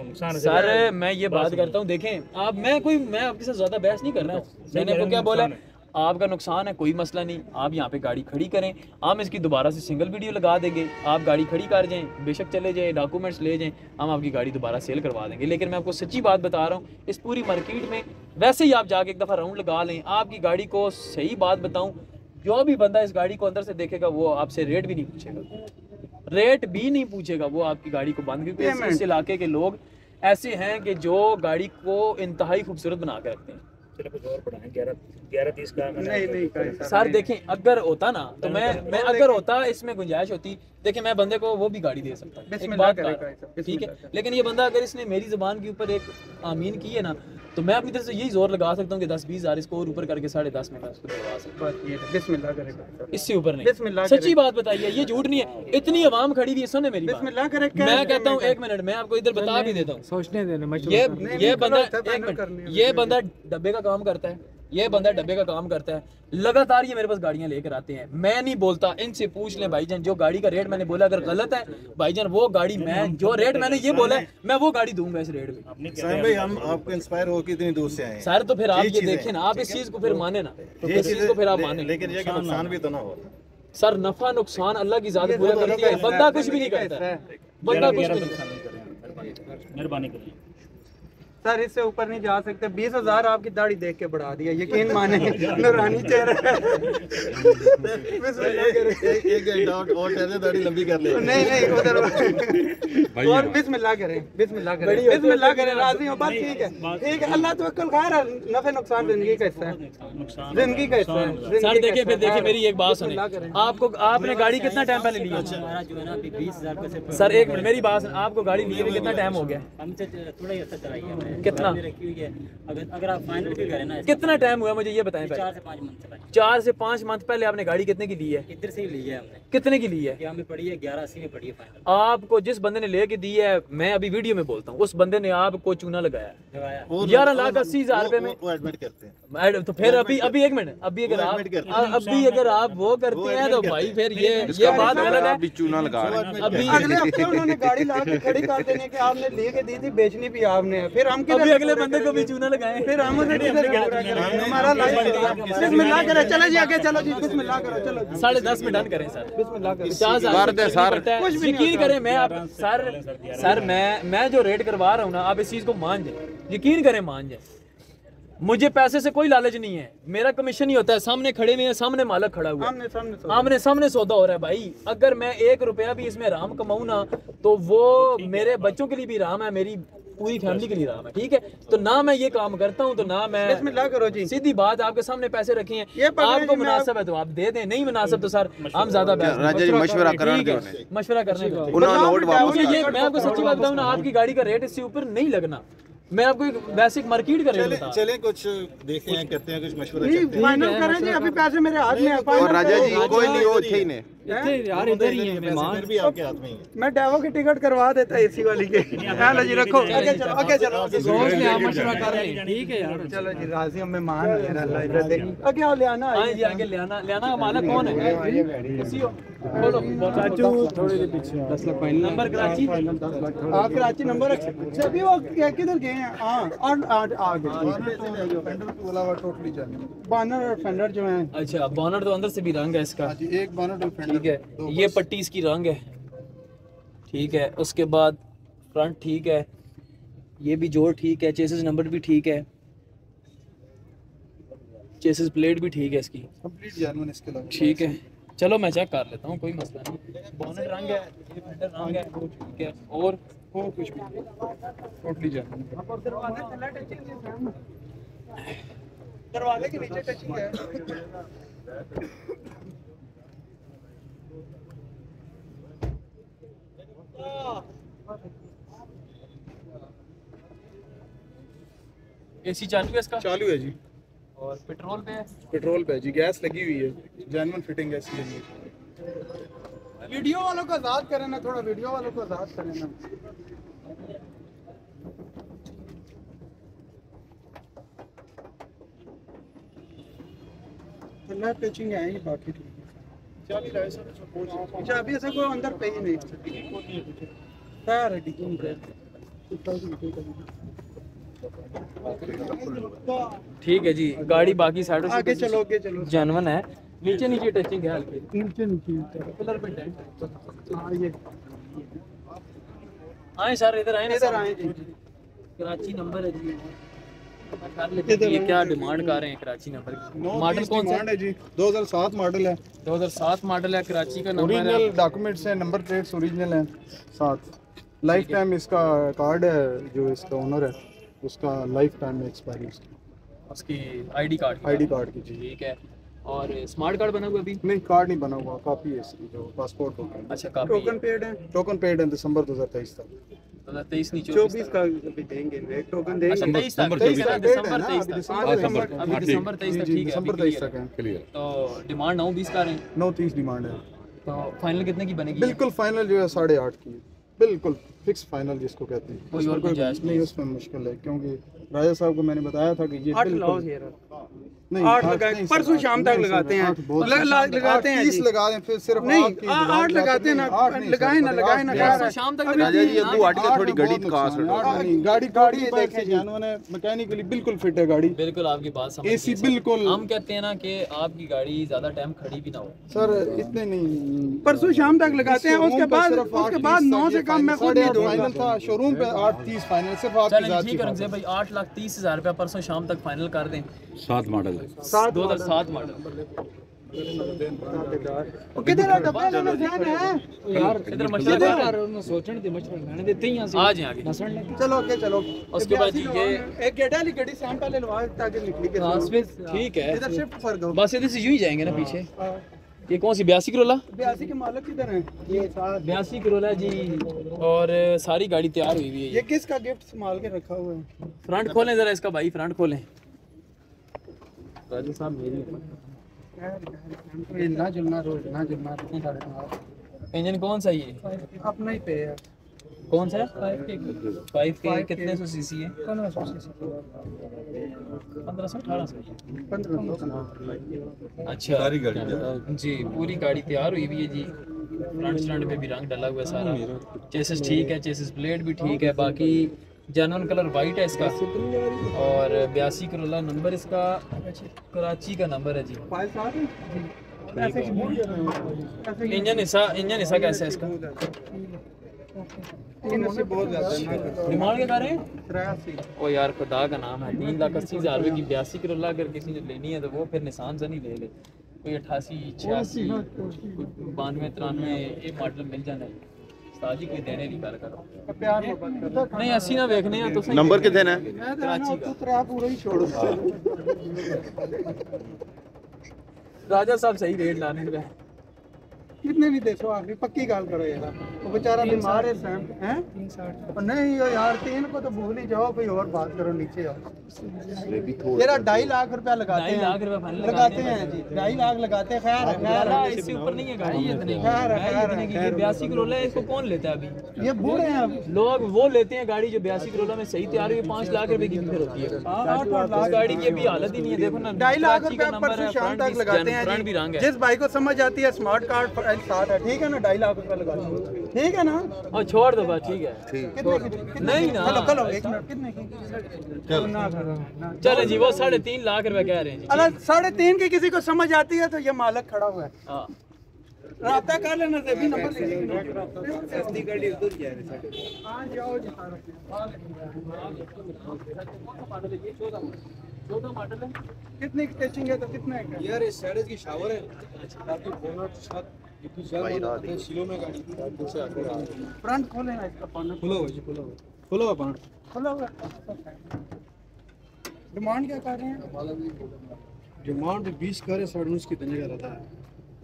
S1: सर, मैं ये बात करता हूँ, देखें आप, मैं आपके साथ ज्यादा बहस नहीं कर रहा हूँ। मैंने आपको क्या बोला, आपका नुकसान है, कोई मसला नहीं, आप यहाँ पे गाड़ी खड़ी करें, हम इसकी दोबारा से सिंगल वीडियो लगा देंगे, आप गाड़ी खड़ी कर जाएं, बेशक चले जाएं, डॉक्यूमेंट्स ले जाएं, हम आपकी गाड़ी दोबारा सेल करवा देंगे। लेकिन मैं आपको सच्ची बात बता रहा हूँ, इस पूरी मार्केट में वैसे ही आप जाके एक दफ़ा राउंड लगा लें, आपकी गाड़ी को सही बात बताऊँ, जो भी बंदा इस गाड़ी को अंदर से देखेगा वो आपसे रेट भी नहीं पूछेगा, रेट भी नहीं पूछेगा, वो आपकी गाड़ी को बंद, क्योंकि इस इलाके के लोग ऐसे हैं कि जो गाड़ी को इंतहाई खूबसूरत बना के रखते हैं।
S9: कुछ और बढ़ाएं, 11:30 का
S2: नहीं
S1: सर देखें, अगर होता ना तो मैं अगर होता, इसमें गुंजाइश होती, देखें मैं बंदे को वो भी गाड़ी दे सकता, एक बात ठीक है, लेकिन ये बंदा अगर इसने मेरी जुबान के ऊपर एक आमीन की है ना, तो मैं अपनी तरफ से यही जोर लगा सकता हूँ कि 10-20 हज़ार इसको और ऊपर करके 10.5 में मैं उसको दिलवा सकता हूँ।
S2: बिस्मिल्लाह करेगा,
S1: इससे ऊपर नहीं। सच्ची बात बताइए, ये झूठ नहीं है, इतनी आवाम खड़ी हुई है, सुने मेरी बात, मैं कहता हूँ 1 मिनट मैं आपको इधर बता भी देता हूँ,
S4: सोचने देना।
S1: ये बंदा 1 मिनट, ये बंदा डब्बे का काम करता है, ये बंदा डब्बे का काम करता है, लगातार ये मेरे पास गाड़ियां लेकर आते हैं, मैं नहीं बोलता, इनसे पूछ लें भाईजान, जो गाड़ी का रेट मैंने बोला अगर गलत है भाईजान, वो गाड़ी मैं जो रेट मैंने ये बोला है मैं वो गाड़ी दूंगा इस रेट में।
S8: साहिब भाई हम आपको इंस्पायर हो कितनी दूर से आए हैं
S1: सर, तो फिर आप ये देखें ना, आप इस चीज को फिर माने ना, तो इस चीज को फिर आप माने,
S8: लेकिन ये कि नुकसान भी तो ना हो।
S1: सर नफा नुकसान अल्लाह की जात पूरा करती है, बंदा कुछ भी नहीं करता है, बंदा कुछ भी नहीं।
S9: मेहरबानी करिए
S2: सर, इससे ऊपर नहीं जा सकते। 20,000 आपकी दाढ़ी देख के बढ़ा दिया, यकीन माने नूरानी चेहरा
S8: एक घंटा और ठहरे दाढ़ी लंबी कर ले।
S2: नहीं उधर और बिस्मिल्लाह करें, बिस्मिल्लाह करें, बिस्मिल्लाह करें, राजी हो, बस ठीक है, अल्लाह तवक्कल खैर है, नफे नुकसान जिंदगी का हिस्सा है, जिंदगी का हिस्सा है।
S1: सर देखिए, फिर देखिए मेरी एक बात सुने, आपको आपने गाड़ी कितना टाइम पहले ली?
S9: हमारा जो है ना अभी 20,000
S1: सर 1 मिनट मेरी बात सुन, आपको गाड़ी लिए हुए कितना टाइम हो गया?
S9: हमसे थोड़ा ही अर्सा चलाई है,
S1: कितना
S9: रखी हुई है, अगर आप फाइनल भी करें ना,
S1: कितना टाइम हुआ मुझे ये बताएं?
S9: 4 से 5 मंथ चलाई।
S1: 4 से 5 मंथ पहले आपने गाड़ी कितने की ली है?
S9: इधर से ही ली है हमने।
S1: कितने की ली है?
S9: क्या हमें पड़ी है 1180 में पड़ी है फाइनल।
S1: आपको जिस बंदे ने लेके दी है, मैं अभी वीडियो में बोलता हूँ, उस बंदे ने आपको चूना लगाया
S9: लगाया
S1: 11,80,000 रुपए में।
S8: वो एडमिट करते हैं।
S1: तो फिर अभी 1 मिनट, अभी अगर आप वो करते हैं तो भाई फिर ये बात गलत है।
S5: चूना लगा रहे हैं।
S1: अभी
S2: अगले हफ्ते उन्होंने गाड़ी ला के खड़ी कर देने के आपने लेके दी थी, बेचनी भी आपने, फिर हम
S1: अभी अगले बंदे को भी चूना लगाए,
S2: फिर हम हमारा बिस्मिल्लाह करें, चलो जी आगे, चलो जी बिस्मिल्लाह करो, चलो
S1: 10:30 में डन करें सर,
S2: बिस्मिल्लाह करो।
S1: 50,000 यकीन करें, मैं आप सर मैं जो रेट करवा रहा हूँ ना, आप इस चीज को मान जाए, यकीन करें मान जाए, मुझे पैसे से कोई लालच नहीं है, मेरा कमीशन ही होता है, सामने खड़े हुए हैं, सामने मालक खड़ा हुआ है, आमने सामने सौदा हो रहा है भाई। अगर मैं 1 रुपया भी इसमें राम कमाऊँ ना, तो वो मेरे बच्चों के लिए भी राम है, मेरी पूरी फैमिली के लिए राम है, ठीक है? तो ना मैं ये काम करता हूँ, तो ना मैं,
S2: बिस्मिल्लाह करो जी,
S1: सीधी बात, आपके सामने पैसे रखे हैं, आपको मुनासिब है तो आप दे दें, नहीं मुनासिब तो सर हम ज्यादा मशवरा करने दो, मैं आपको सच्ची बात बताऊँ ना, आपकी गाड़ी का रेट इससे ऊपर नहीं लगना, मैं आपको एक बेसिक मार्केट का रेट बता।
S8: चलें कुछ देखते हैं, करते हैं कुछ मशवरा
S2: नहीं,
S8: करते हैं।
S2: फाइनल करें जी, अभी पैसे मेरे हाथ में है।
S5: और राजा जी कोई नहीं हो थे ही ने
S4: यार इधर ही है मेहमान,
S8: भी आपके हाथ में ही है।
S2: मैं डेवो की टिकट करवा देता एसी वाली के। हेलो जी, रखो आगे चलो, आगे चलो,
S4: सोच ले, आप मशवरा कर रहे हैं, ठीक है यार,
S2: चलो जी, राजी हम मेहमान है, अल्लाह इधर देख, आगे आओ, ले आना।
S1: हाँ जी, आगे ले आना मालक कौन है? इसी हो, बोलो चाचू, थोड़े से पीछे 10 लाख फाइनल नंबर कराची,
S2: आप कराची नंबर अभी वो किधर गए हैं? हाँ, और आगे बानर और फेंडर जो है।
S1: अच्छा, बॉनट तो अंदर से भी रंग है इसका,
S2: एक बानर और फेंडर,
S1: ठीक है, ये पट्टी इसकी रंग है, ठीक है, उसके बाद फ्रंट ठीक है, ये भी जोड़ ठीक है, चेसिस नंबर भी ठीक है, चेसिस प्लेट भी ठीक है इसकी,
S2: कंप्लीट जेन्युइन इसके अलावा,
S1: ठीक है। चलो मैं चेक कर लेता हूँ, कोई मसला नहीं। बॉनेट रंग है, ये फेंडर रंग है, ठीक है, और
S2: कुछ भी टोटली जेन्युइन। दरवाजे के नीचे टचिंग है।
S1: एसी चालू है इसका?
S2: चालू है जी।
S1: और पेट्रोल पे है?
S2: पेट्रोल पे जी, गैस लगी हुई है, जेन्युइन फिटिंग है इसलिए। वीडियो वालों को आजाद करें ना, थोड़ा वीडियो वालों को आजाद करें ना। अल्लाह टचिंग है, ये बाकी ठीक है। चाबी ऐसा कोई अंदर पे ही नहीं है,
S1: ठीक है जी। गाड़ी बाकी साइडों से
S2: आगे चलो, आगे चलो,
S1: जेन्युइन है, नीचे नीचे टचिंग है हल्की,
S2: नीचे नीचे
S1: पिलर पे डेंट।
S2: हाँ, ये
S1: आए सर, इधर आए ना,
S2: इधर आए जी।
S1: कराची नंबर है जी, ये क्या डिमांड कर रहे हैं कराची नंबर की? मॉडल कौन सा
S2: है जी? 2007 मॉडल है,
S1: 2007 मॉडल है, कराची का नंबर है।
S2: ओरिजिनल डॉक्यूमेंट्स है, नंबर प्लेट्स ओरिजिनल है साथ। लाइफ टाइम इसका कार्ड है, जो इसका ओनर है उसका लाइफ टाइम में एक्सपायरी
S1: उसकी आईडी कार्ड
S2: कार्ड की जी।
S1: ठीक है। और स्मार्ट कार्ड बना हुआ अभी?
S2: नहीं, कार्ड नहीं बना हुआ, कॉपी है इसकी जो पासपोर्ट होता है।
S1: अच्छा कॉपी
S2: टोकन पेड है दिसंबर 2023 तक।
S1: 23 नहीं
S2: 24 का अभी देंगे, एक टोकन देंगे।
S1: अच्छा 23 तक,
S5: नंबर
S1: ठीक है ना,
S5: 24
S1: दिसंबर 23 तक, अभी दिसंबर 23 तक, ठीक है,
S2: दिसंबर 23 तक है।
S5: क्लियर।
S1: तो डिमांड 9-20 कर रहे हैं,
S2: 9:30 डिमांड है।
S1: तो फाइनल कितने की बनेगी?
S2: बिल्कुल फाइनल जो है 8.5 की, बिल्कुल फिक्स फाइनल जिसको कहते हैं।
S1: कोई और
S2: उसमें
S1: गुंजाइश
S2: नहीं, उसमें मुश्किल है, क्योंकि राजा साहब को मैंने बताया था कि ये
S6: 8
S2: बिल्कुल नहीं,
S6: 8 लगाए, परसों शाम तक लगाते हैं, लगाते हैं
S2: 30 लगा दें, फिर सिर्फ
S6: नहीं,
S2: आपकी
S6: 8 लगाते हैं ना, लगाए ना लगाए ना,
S1: परसों शाम तक
S3: राजा जी अबू आटी का थोड़ी गड़ी
S2: कास गाड़ी देखें जानवर मैकेनिकली बिल्कुल फिट है गाड़ी।
S1: बिल्कुल आपकी बात समझ
S2: एसी
S1: गए सर।
S2: बिल्कुल।
S1: हम कहते हैं ना कि आपकी गाड़ी ज्यादा टाइम खड़ी भी ना हो।
S2: सर इतने नहीं,
S6: परसों शाम तक लगाते हैं, उसके बाद 9 से कम मैं खुद नहीं दूंगा।
S2: फाइनल था शोरूम पे 8:30 फाइनल, सिर्फ आपकी
S1: चलें
S2: जात
S1: ठीक
S2: की
S1: है रंग भाई, 8,30,000 रुपया परसों शाम तक फाइनल कर दें।
S5: 7 मॉडल है।
S1: 2007 मॉडल।
S6: किधर है डब्बा लेना ध्यान है
S1: यार, इधर मशवरा कर रहे हो, सोचने दे मशवरा लेने देते ही यहां से आ जाए आगे।
S6: चलो ओके चलो।
S1: उसके बाद ये
S6: एक गेट वाली गाड़ी सैम पहले लगा ताकि निकली के
S1: ठीक है,
S6: इधर शिफ्ट कर दो।
S1: बस इधर से यूं ही जाएंगे ना पीछे। ये कौन सी 82 करोला?
S6: 82 के मालिक किधर हैं? ये
S1: 82 करोला जी। और सारी गाड़ी तैयार हुई हुई है।
S6: ये किसका गिफ्ट संभाल के रखा हुआ है?
S1: फ्रंट खोलें जरा इसका भाई, फ्रंट खोलें। राजू साहब मेरी
S6: ना जुलना रोज ना जुलना साढ़े नाल।
S1: इंजन कौन सा ये?
S6: अपना ही पे है।
S1: कौन सा है? 5K कितने सौ सीसी है?
S6: 1500 सीसी।
S1: 1500 1800
S6: 1500।
S1: अच्छा
S5: सारी गाड़ी
S1: जी, पूरी गाड़ी तैयार हुई हुई है जी। फ्रंट स्टैंड पे भी रंग डला हुआ है सारा। चेसिस ठीक है, चेसिस प्लेट भी ठीक है, बाकी जेन्युइन कलर वाइट है इसका। और 82 करोला नंबर इसका, कराची का नंबर है जी। इंजन हिस्सा कैसा है इसका?
S6: बहुत ज्यादा
S1: डिमांड क्या कर रहे हैं?
S6: 83।
S1: ओ यार खुदा का नाम है, 3,80,000 रुपये की 82 करोला अगर किसी ने लेनी है तो वो फिर निशान से नहीं ले ले, कोई 88 86 92 93 ये मॉडल मिल जाना है। ताजी कोई देने नहीं कर करो नहीं, 80 ना देखने हैं तो
S3: नंबर कितने है?
S1: कराची का।
S6: तो पूरा ही छोड़ो।
S1: राजा साहब सही रेट लाने पे
S6: कितने भी दे सो आखिरी पक्की गाल करो यार, वो बेचारा बीमार है सैम हैं 360। नहीं यार 3 को तो भूल ही जाओ, कोई और बात करो, नीचे आओ। तेरा 2.5 लाख रुपया लगाते हैं,
S1: 2.5 लाख रुपया फाइनल
S6: लगाते हैं जी, 2.5 लाख लगाते हैं। खैर
S1: इससे ऊपर नहीं है गाड़ी इतने की। 82 करोला है, इसको कौन लेता है अभी?
S6: ये बूढ़े हैं अब
S1: लोग वो लेते हैं गाड़ी जो 82 करोला में सही तैयार हुई 5 लाख रुपए की भी फिर होती है।
S6: 8 लाख
S1: गाड़ी की अभी हालत ही नहीं है, देखो ना
S6: 2.5 लाख
S1: कराची का
S6: रुपया
S1: नंबर
S6: परसों
S1: है,
S6: शाम तक लगाते हैं
S1: फ्रंट भी रंग
S6: जी।
S1: है।
S6: जिस भाई को समझ आती है स्मार्ट कार्ड साथ है, ठीक है ना? 2.5 लाख रुपया लगा दो, ठीक है ना?
S1: और छोड़ दो बात, ठीक है
S6: कितने
S1: नहीं ना।
S6: चलो 1 मिनट, कितने की ना करो ना।
S1: चले जी, वो 3.5 लाख रुपए कह रहे हैं जी।
S6: अरे 3.5 की किसी को समझ आती है तो ये मालक खड़ा हुआ है,
S1: हाँ
S6: राब्ता कर लेना, भी नंबर ले गाड़ी उधर जा रही है। हां जाओ जी।
S1: 14 मॉडल है।
S6: कितने की टचिंग है तो कितना है
S9: यार? इस साइड की शावर है ताकि बोनट छत इतनी ज्यादा सिलो में गाड़ी से आगे आ रही है।
S6: फ्रंट खोले ना इसका पाना
S9: खुला हुआ जी, खुला हुआ पाना
S6: खोला हुआ। डिमांड क्या कर रहे हैं?
S9: डिमांड 20 करे 19.5 की देने का रहता है।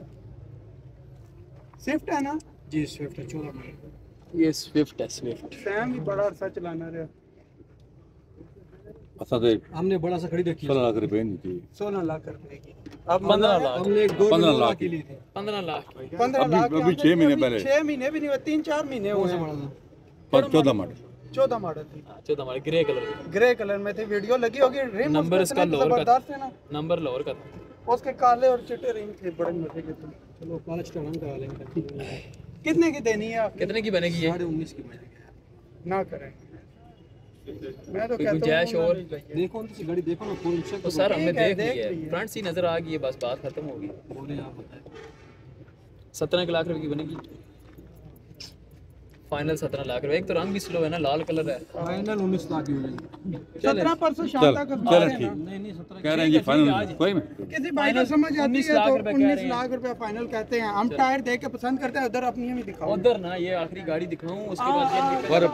S6: स्विफ्ट है ना
S9: जी, स्विफ्ट है 14 मॉडल।
S1: ये स्विफ्ट है, स्विफ्ट।
S6: सैम भी बड़ा अरसा चलाना रहा।
S5: असा तो
S9: हमने बड़ा सा खड़ी रखी
S5: 16 लाख रुपए नहीं थी।
S6: 16 लाख रुपए की।
S1: अब 15 लाख,
S9: हमने एक 2
S5: 15 लाख
S9: के लिए थी।
S1: 15 लाख
S6: 15 लाख
S5: अभी 6 महीने पहले
S6: 6 महीने भी नहीं हुए, 3-4 महीने हुए हैं।
S5: पर 14 मॉडल
S6: 14 मॉडल थी,
S1: 14 model grey colour.
S6: Grey colour में थी, वीडियो लगी होगी। रिम
S1: नंबर इसका लोअर
S6: जबरदस्त है ना,
S1: नंबर लोअर का।
S6: उसके काले और चिट्टे रिम थे, बड़े मजे के थे।
S9: चलो 5 टन करा लेंगे।
S6: कितने की देनी है आप?
S1: कितने की बनेगी ये?
S9: 19.5 की बनेगी।
S6: ना करें, मैं तो
S1: कोई
S6: कहता
S1: गुंजाइश
S6: हूं
S1: और?
S9: देखो तो गाड़ी देखो ना, पूरी चेक
S1: तो सर हमने देख
S6: देख
S1: लिया
S6: ली
S1: है,
S6: है।
S1: फ्रंट सी नजर आ गई है, बस बात खत्म होगी।
S9: बोले आप बताएं।
S1: 17 लाख रुपए की बनेगी। फाइनल 17 लाख रुपए। एक तो रंग भी स्लो है ना, लाल कलर है।
S9: फाइनल 19 लाख की हो जाएगी।
S2: 17% शाम
S5: चल
S2: तक
S5: चल ठीक
S9: नहीं नहीं 17
S5: कह रहे हैं जी फाइनल कोई में
S2: किसी भाई को समझ आती
S1: 19
S2: है
S1: लाख
S2: तो
S1: रुपए कह
S2: 19
S1: रहे हैं।
S2: लाख रुपए फाइनल कहते हैं। हम टायर देख के पसंद करते हैं, उधर अपनी हमें दिखाओ।
S1: उधर ना ये आखिरी गाड़ी दिखाऊं, उसके बाद ये निकल
S5: पर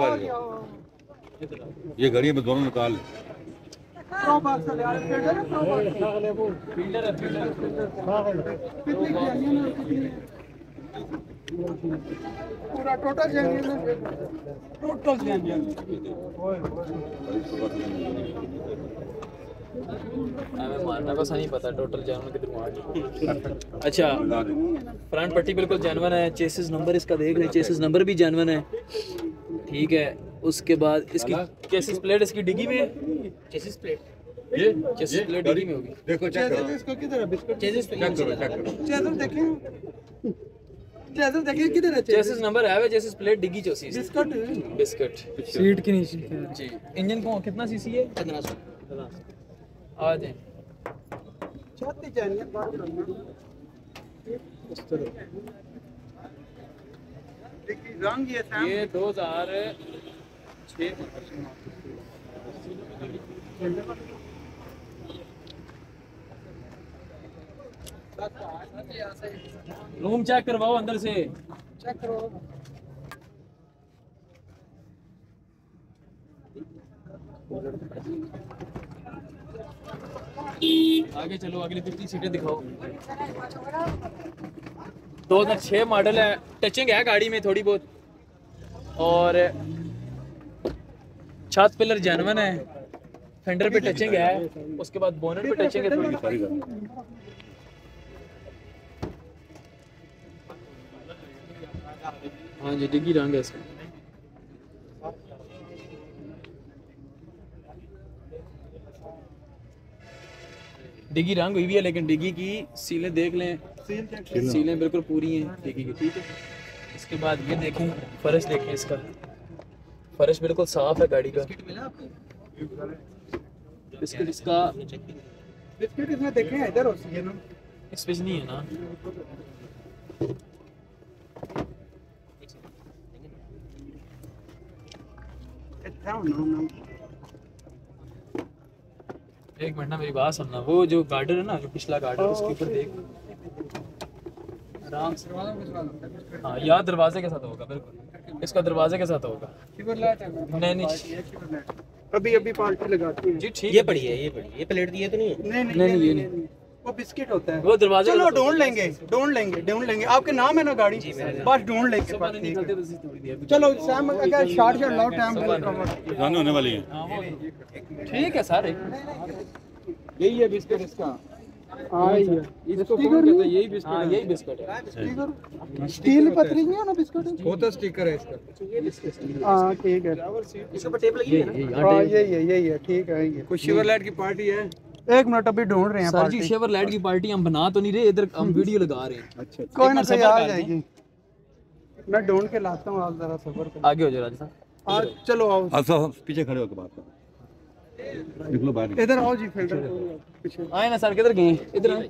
S5: ये घड़ी में दोनों निकाल ले।
S2: प्रो बॉक्स है यार, फील्डर है, प्रो बॉक्स।
S1: फील्डर है, फील्डर।
S2: कितनी जेन्युइन है, कितनी पूरा टोटल जेन्युइन है, टोटल जेन्युइन।
S1: हमें मारना को नहीं पता टोटल जानवर कितने मार। अच्छा, फ्रंट पट्टी बिल्कुल जानवर है। चेसिस नंबर इसका देख रहे हैं, चेसिस नंबर भी जानवर है। ठीक है, उसके बाद इसकी चेसिस प्लेट इसकी डिग्गी में है। चेसिस प्लेट ये चेसिस प्लेट डिग्गी में होगी।
S5: देखो चेक करो
S2: इसको किधर है बिस्कुट?
S1: चेसिस
S5: चेक करो चेक करो
S2: चेज़र देखें, चेज़र देखें किधर है?
S1: चेसिस नंबर है, चेसिस प्लेट डिग्गी चेसिस
S2: बिस्कुट
S1: बिस्किट
S9: सीट की नीचे
S1: जी। इंजन को कितना सीसी है? 1500। आ जाए
S2: छाती जेन्युइन बात करनी। देखिए रंग ये सैम
S1: ये 2006 रूम चेक करवाओ अंदर से।
S2: चेक करो।
S1: आगे चलो, अगली 50 सीटें दिखाओ। 2006 मॉडल है, टचिंग है गाड़ी में थोड़ी बहुत, और छत पिलर जेन्युइन है, फेंडर पे टचिंग है, उसके बाद बोनट पे टचिंग है थोड़ी। हाँ जी, डिग्गी रंग है इसका। डिग्गी रंग हुई भी है, लेकिन डिग्गी की सीलें देख लें, सीलें बिल्कुल पूरी हैं डिग्गी की। ठीक है, इसके बाद ये देखें, फर्श देखें, इसका फर्श बिल्कुल साफ है गाड़ी का। बिस्किट इसका
S2: बिस्किट इसमें देखें इधर हो सी है ना,
S1: इस पे नहीं है ना।
S2: इतना होना।
S1: एक मिनट ना, मेरी बात सुनना। वो जो गार्डर है ना, जो पिछला गार्डर, उसके ऊपर देख आराम से। हाँ, या दरवाजे के साथ होगा, बिल्कुल इसका दरवाजे के साथ होगा। नहीं नहीं
S2: अभी अभी पार्टी लगाती है
S1: जी, ठीक
S7: ये पड़ी है, ये पड़ी, ये प्लेट दी है तो नहीं है?
S2: नहीं ये नहीं, वो बिस्किट होता है।
S1: वो दरवाजे
S2: चलो
S1: के साथ
S2: ढूंढ लेंगे, ढूंढ लेंगे, ढूंढ लेंगे। आपके नाम है ना गाड़ी, बस ढूंढ लेंगे।
S1: सुबह नहीं निकलते तो इसी थोड़ी देर में।
S2: चलो सैम अगर शॉर्ट शॉट लो टाइम
S5: जाने होने वाली है।
S1: हाँ, वो ठीक है सर।
S9: यही है बिस्किट इसका।
S2: इसको
S9: कौन कहता है? यही बिस्किट
S1: हाँ, यही बिस्किट है।
S2: स्टील पतरी नहीं है ना बिस्कुट।
S9: होता स्टिकर है इसका।
S2: हाँ ठीक है,
S7: इसके ऊपर टेप लगी है ना?
S2: हाँ यही है, ठीक है। ये
S9: कुछ शिवरलाइट की पार्टी है।
S2: एक मिनट अभी ढूंढ रहे हैं
S1: सर जी,
S2: पार्टी।
S1: शेवर लाइट की पार्टी हम बना तो नहीं रहे, इधर हम वीडियो लगा रहे हैं।
S9: अच्छा
S2: कोई ना
S1: एक
S2: कोई
S1: मिनट
S2: आ
S1: सब्र कर
S2: जाएगी, मैं ढूंढ के लाता हूँ, आप जरा सब्र करो।
S1: आगे हो जाए राजा साहब।
S2: आज चलो आओ,
S5: अच्छा पीछे खड़े होकर बात करो, निकलो बाहर।
S2: इधर आओ जी, फिल्टर पीछे।
S1: आए ना सर, किधर गए? इधर आए।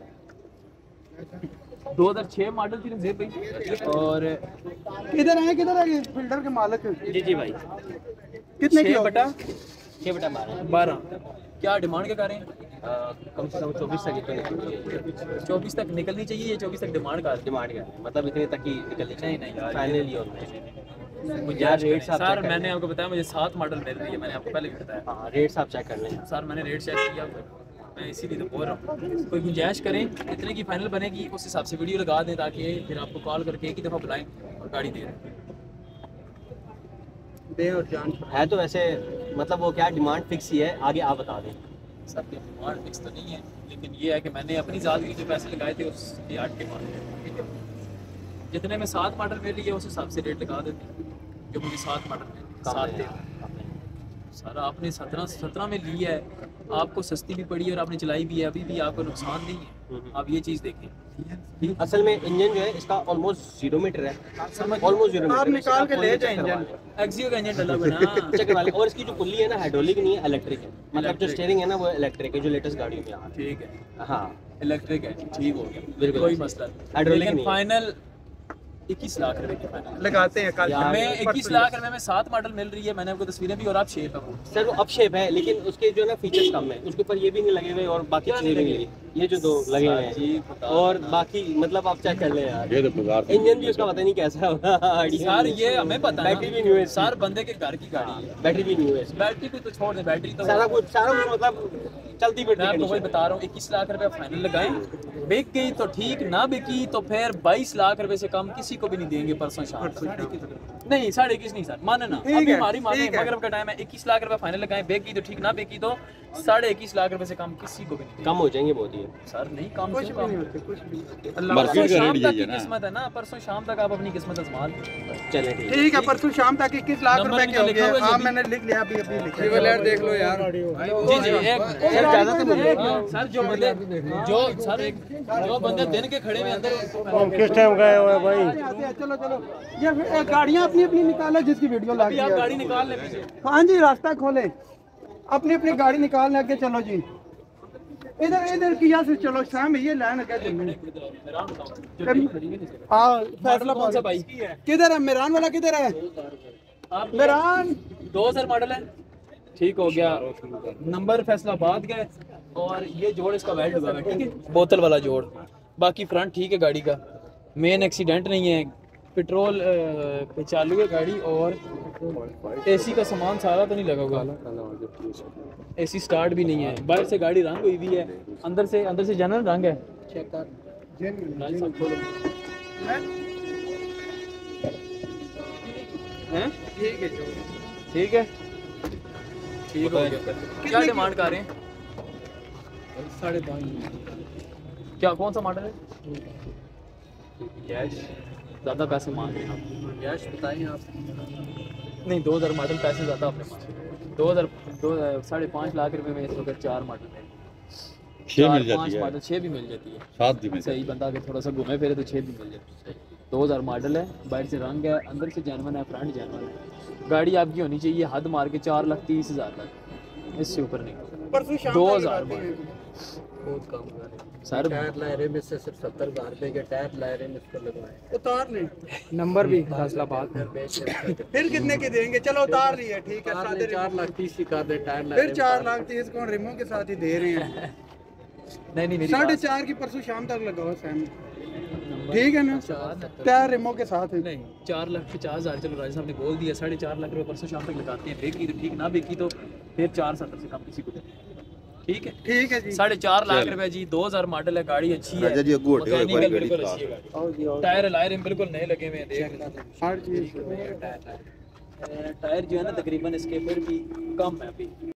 S1: 2006 मॉडल थी ना जेब भाई, और
S2: किधर आए फिल्टर के मालिक?
S7: जी जी भाई,
S2: कितने की
S1: 6
S2: होगी?
S1: बटा
S7: 12
S1: क्या डिमांड क्या कर रहे हैं?
S7: कम से कम 24 तक निकलने
S1: 24 तक निकलनी चाहिए, ये 24 तक डिमांड कर
S7: डिमांड का है। मतलब इतने तक ही निकलनी चाहिए।
S1: नहीं,
S7: फाइनल ही होता है।
S1: यार
S7: रेट साहब
S1: सर,
S7: चेक
S1: मैंने आपको बताया मुझे 7 मॉडल मिल रही है, मैंने आपको पहले भी बताया।
S7: हाँ, रेट साहब चेक कर लें।
S1: सर मैंने रेट चेक किया, मैं इसीलिए तो बोल रहा हूँ। कोई गुंजाइश करें, इतने की फाइनल बनेगी, उस हिसाब से वीडियो लगा दें, ताकि फिर आपको कॉल करके एक ही दफ़ा बुलाएं और गाड़ी दे दें।
S2: दे और जान।
S7: है तो वैसे मतलब वो क्या डिमांड फिक्स ही है, आगे आप बता दें।
S1: सर की डिमांड फिक्स तो नहीं है, लेकिन ये है कि मैंने अपनी ज़ात के जो पैसे लगाए थे उसके 8 के मान, जितने में 7 मॉडल मिल रही है उस हिसाब से रेट लगा देते हैं, जो मुझे 7 मॉडल में 7 दे। सर आपने 17 में ली है, आपको सस्ती भी पड़ी है और आपने चलाई भी है, अभी भी आपको नुकसान नहीं है। आप ये चीज़ देखें।
S7: असल में इंजन जो है इसका ऑलमोस्ट 0 मीटर है, ऑलमोस्ट 0 मीटर।
S2: आप निकाल के ले जाए इंजन।
S1: एक्सियो का इंजन डला बना।
S7: चेक करवा लें। और इसकी जो पुल्ली है ना, हाइड्रोलिक नहीं है, इलेक्ट्रिक है। मतलब जो स्टीयरिंग है ना, वो इलेक्ट्रिक है, जो लेटेस्ट गाड़ियों में आ रहा
S1: ठीक है,
S7: है। हाँ
S1: इलेक्ट्रिक है, ठीक हो गया,
S7: बिल्कुल।
S1: कोई मसला नहीं।
S7: हाइड्रोलिक
S1: लेकिन
S7: नहीं है।
S1: फाइनल 21 लाख रुपए की फाइनल
S2: लगाते हैं कल
S1: हमें 21 लाख रुपए में 7 मॉडल मिल रही है। मैंने आपको तस्वीरें भी और आप शेप है वो
S7: सर वो अप शेप है, लेकिन उसके जो है ना फीचर्स कम है, उसके ऊपर ये भी नहीं लगे हुए और बाकी चीजें भी नहीं लगी, ये जो 2 लगे हुए हैं और बाकी मतलब आप चेक कर ले यार,
S5: ये तो बाजार
S7: इंजन भी उसका पता नहीं कैसा होगा।
S1: सर ये हमें पता है,
S7: बैटरी भी न्यू है,
S1: सर बंदे के घर की गाड़ी है,
S7: बैटरी भी न्यू है,
S1: बैटरी को तो छोड़ दे, बैटरी तो
S7: सारा कुछ मतलब चलती
S1: मैं आपको
S7: फिरती
S1: वही बता रहा हूँ। 21 लाख रुपए फाइनल लगाएं, बिक गई तो ठीक, ना बिकी तो फिर 22 लाख रुपए से कम किसी को भी नहीं देंगे परसों शाम। नहीं 21.5 नहीं सर, माने ना, अभी हमारी माने, मगरब का टाइम है। 21 लाख रुपए फाइनल लगाएं, बिक गई तो ठीक, ना बिकी तो 21.5 लाख रुपए से कम किसी को भी नहीं
S7: कम हो जाएंगे बहुत ही।
S1: सर नहीं कम
S2: कुछ
S1: क्यों
S2: भी नहीं
S1: कम?
S2: होते, कुछ भी
S5: मार्केट का
S1: शाम
S5: रेट
S1: तक
S5: यही
S1: की
S5: है ना।
S1: किस्मत है ना, परसों शाम तक आप अपनी किस्मत आजमा लो।
S7: चले ठीक
S2: ठीक है। परसों शाम तक 21 लाख
S1: नंबर
S2: रुपए के हो
S1: लिखा
S2: गए।
S1: हुआ
S2: हाँ
S1: जी।
S2: मैंने लिख लिया, अभी लिखा
S4: देख लो यार।
S1: जी जी एक
S7: सर ज्यादा तो मुझे
S1: सर जो बंदे जो बंदे दिन के खड़े में अंदर
S8: किस टाइम गए हुए भाई?
S2: चलो चलो, ये गाड़ियाँ अपनी अपनी निकालो जिसकी वीडियो लग
S1: अभी आप गाड़ी निकाल ले पीछे।
S2: हाँ जी, रास्ता खोले, अपनी अपनी गाड़ी निकाल लेके चलो जी। इधर किया से चलो, शाम ये लाइन है क्या चलनी। हाँ फैसला
S1: कौन सा भाई?
S2: किधर है मेरान वाला, किधर है
S1: आप
S2: मेरान?
S1: 2000 मॉडल है, ठीक हो गया। नंबर फैसलाबाद का है और ये जोड़ इसका वेल्ड हुआ है, ठीक है, बोतल वाला जोड़। बाकी फ्रंट ठीक है गाड़ी का, मेन एक्सीडेंट नहीं है, पेट्रोल पे चालू है गाड़ी और एसी का सामान सारा तो नहीं लगा हुआ, एसी स्टार्ट भी नहीं है। बाहर से गाड़ी रंग हुई भी है, अंदर से जनरल रंग है। चेक कर हैं? ठीक है ठीक हो गया। क्या डिमांड कर रहे हैं? 5.5। क्या कौन सा मॉडल है? कैश ज़्यादा पैसे मांग रहे हैं आप, कैश बताइए आप। नहीं 2000 मॉडल, पैसे ज़्यादा आपने मांगे। 2000 5.5 लाख रुपए में इस वक्त 4 मॉडल है,
S5: 6 मिल
S1: 5
S5: जाती है,
S1: मॉडल 6 भी मिल जाती है।
S5: 7 भी मिल जाती
S1: सही बंदा अगर थोड़ा सा घूमे फिरे तो 6 भी मिल जाती है। 2000 मॉडल है, बाहर से रंग है, अंदर से जेनवन है, फ्रंट जेनवन है। गाड़ी आपकी होनी चाहिए हद मार के 4,30,000 तक, इससे ऊपर नहीं।
S2: परसों शाम
S1: 2000
S4: बहुत कम हो रहा है
S1: सर।
S4: टायर लाए रहे में से सिर्फ 70,000 रुपए के टायर लाए रहे में इसको लगवाए।
S2: उतार ले,
S4: नंबर भी फैसलाबाद में बेच
S2: फिर कितने के देंगे? चलो उतार रही है, ठीक है।
S4: 4,30,000 की कार दे टायर लाए
S2: फिर 4,30,000 कौन रिमो के साथ ही दे रहे हैं।
S1: नहीं मेरी
S2: 4.5 की परसों शाम तक लगाओ सैम, ठीक है ना, टायर रिमो के साथ है।
S1: नहीं 4,50,000 चलो राजा साहब ने बोल दिया, 4.5 लाख रुपए परसों शाम तक लगाते हैं। बेकी तो ठीक, ना बेकी तो फिर 4,70 से कम किसी को दें। ठीक है जी। 4.5 लाख रुपए जी, 2000 मॉडल है, गाड़ी अच्छी है, मैकेनिकल बिल्कुल अच्छी है गाड़ी, टायर लायर बिल्कुल नए लगे हुए हैं, देख
S2: हर चीज
S1: टायर जो है ना तकरीबन इसके फिर भी कम है अभी।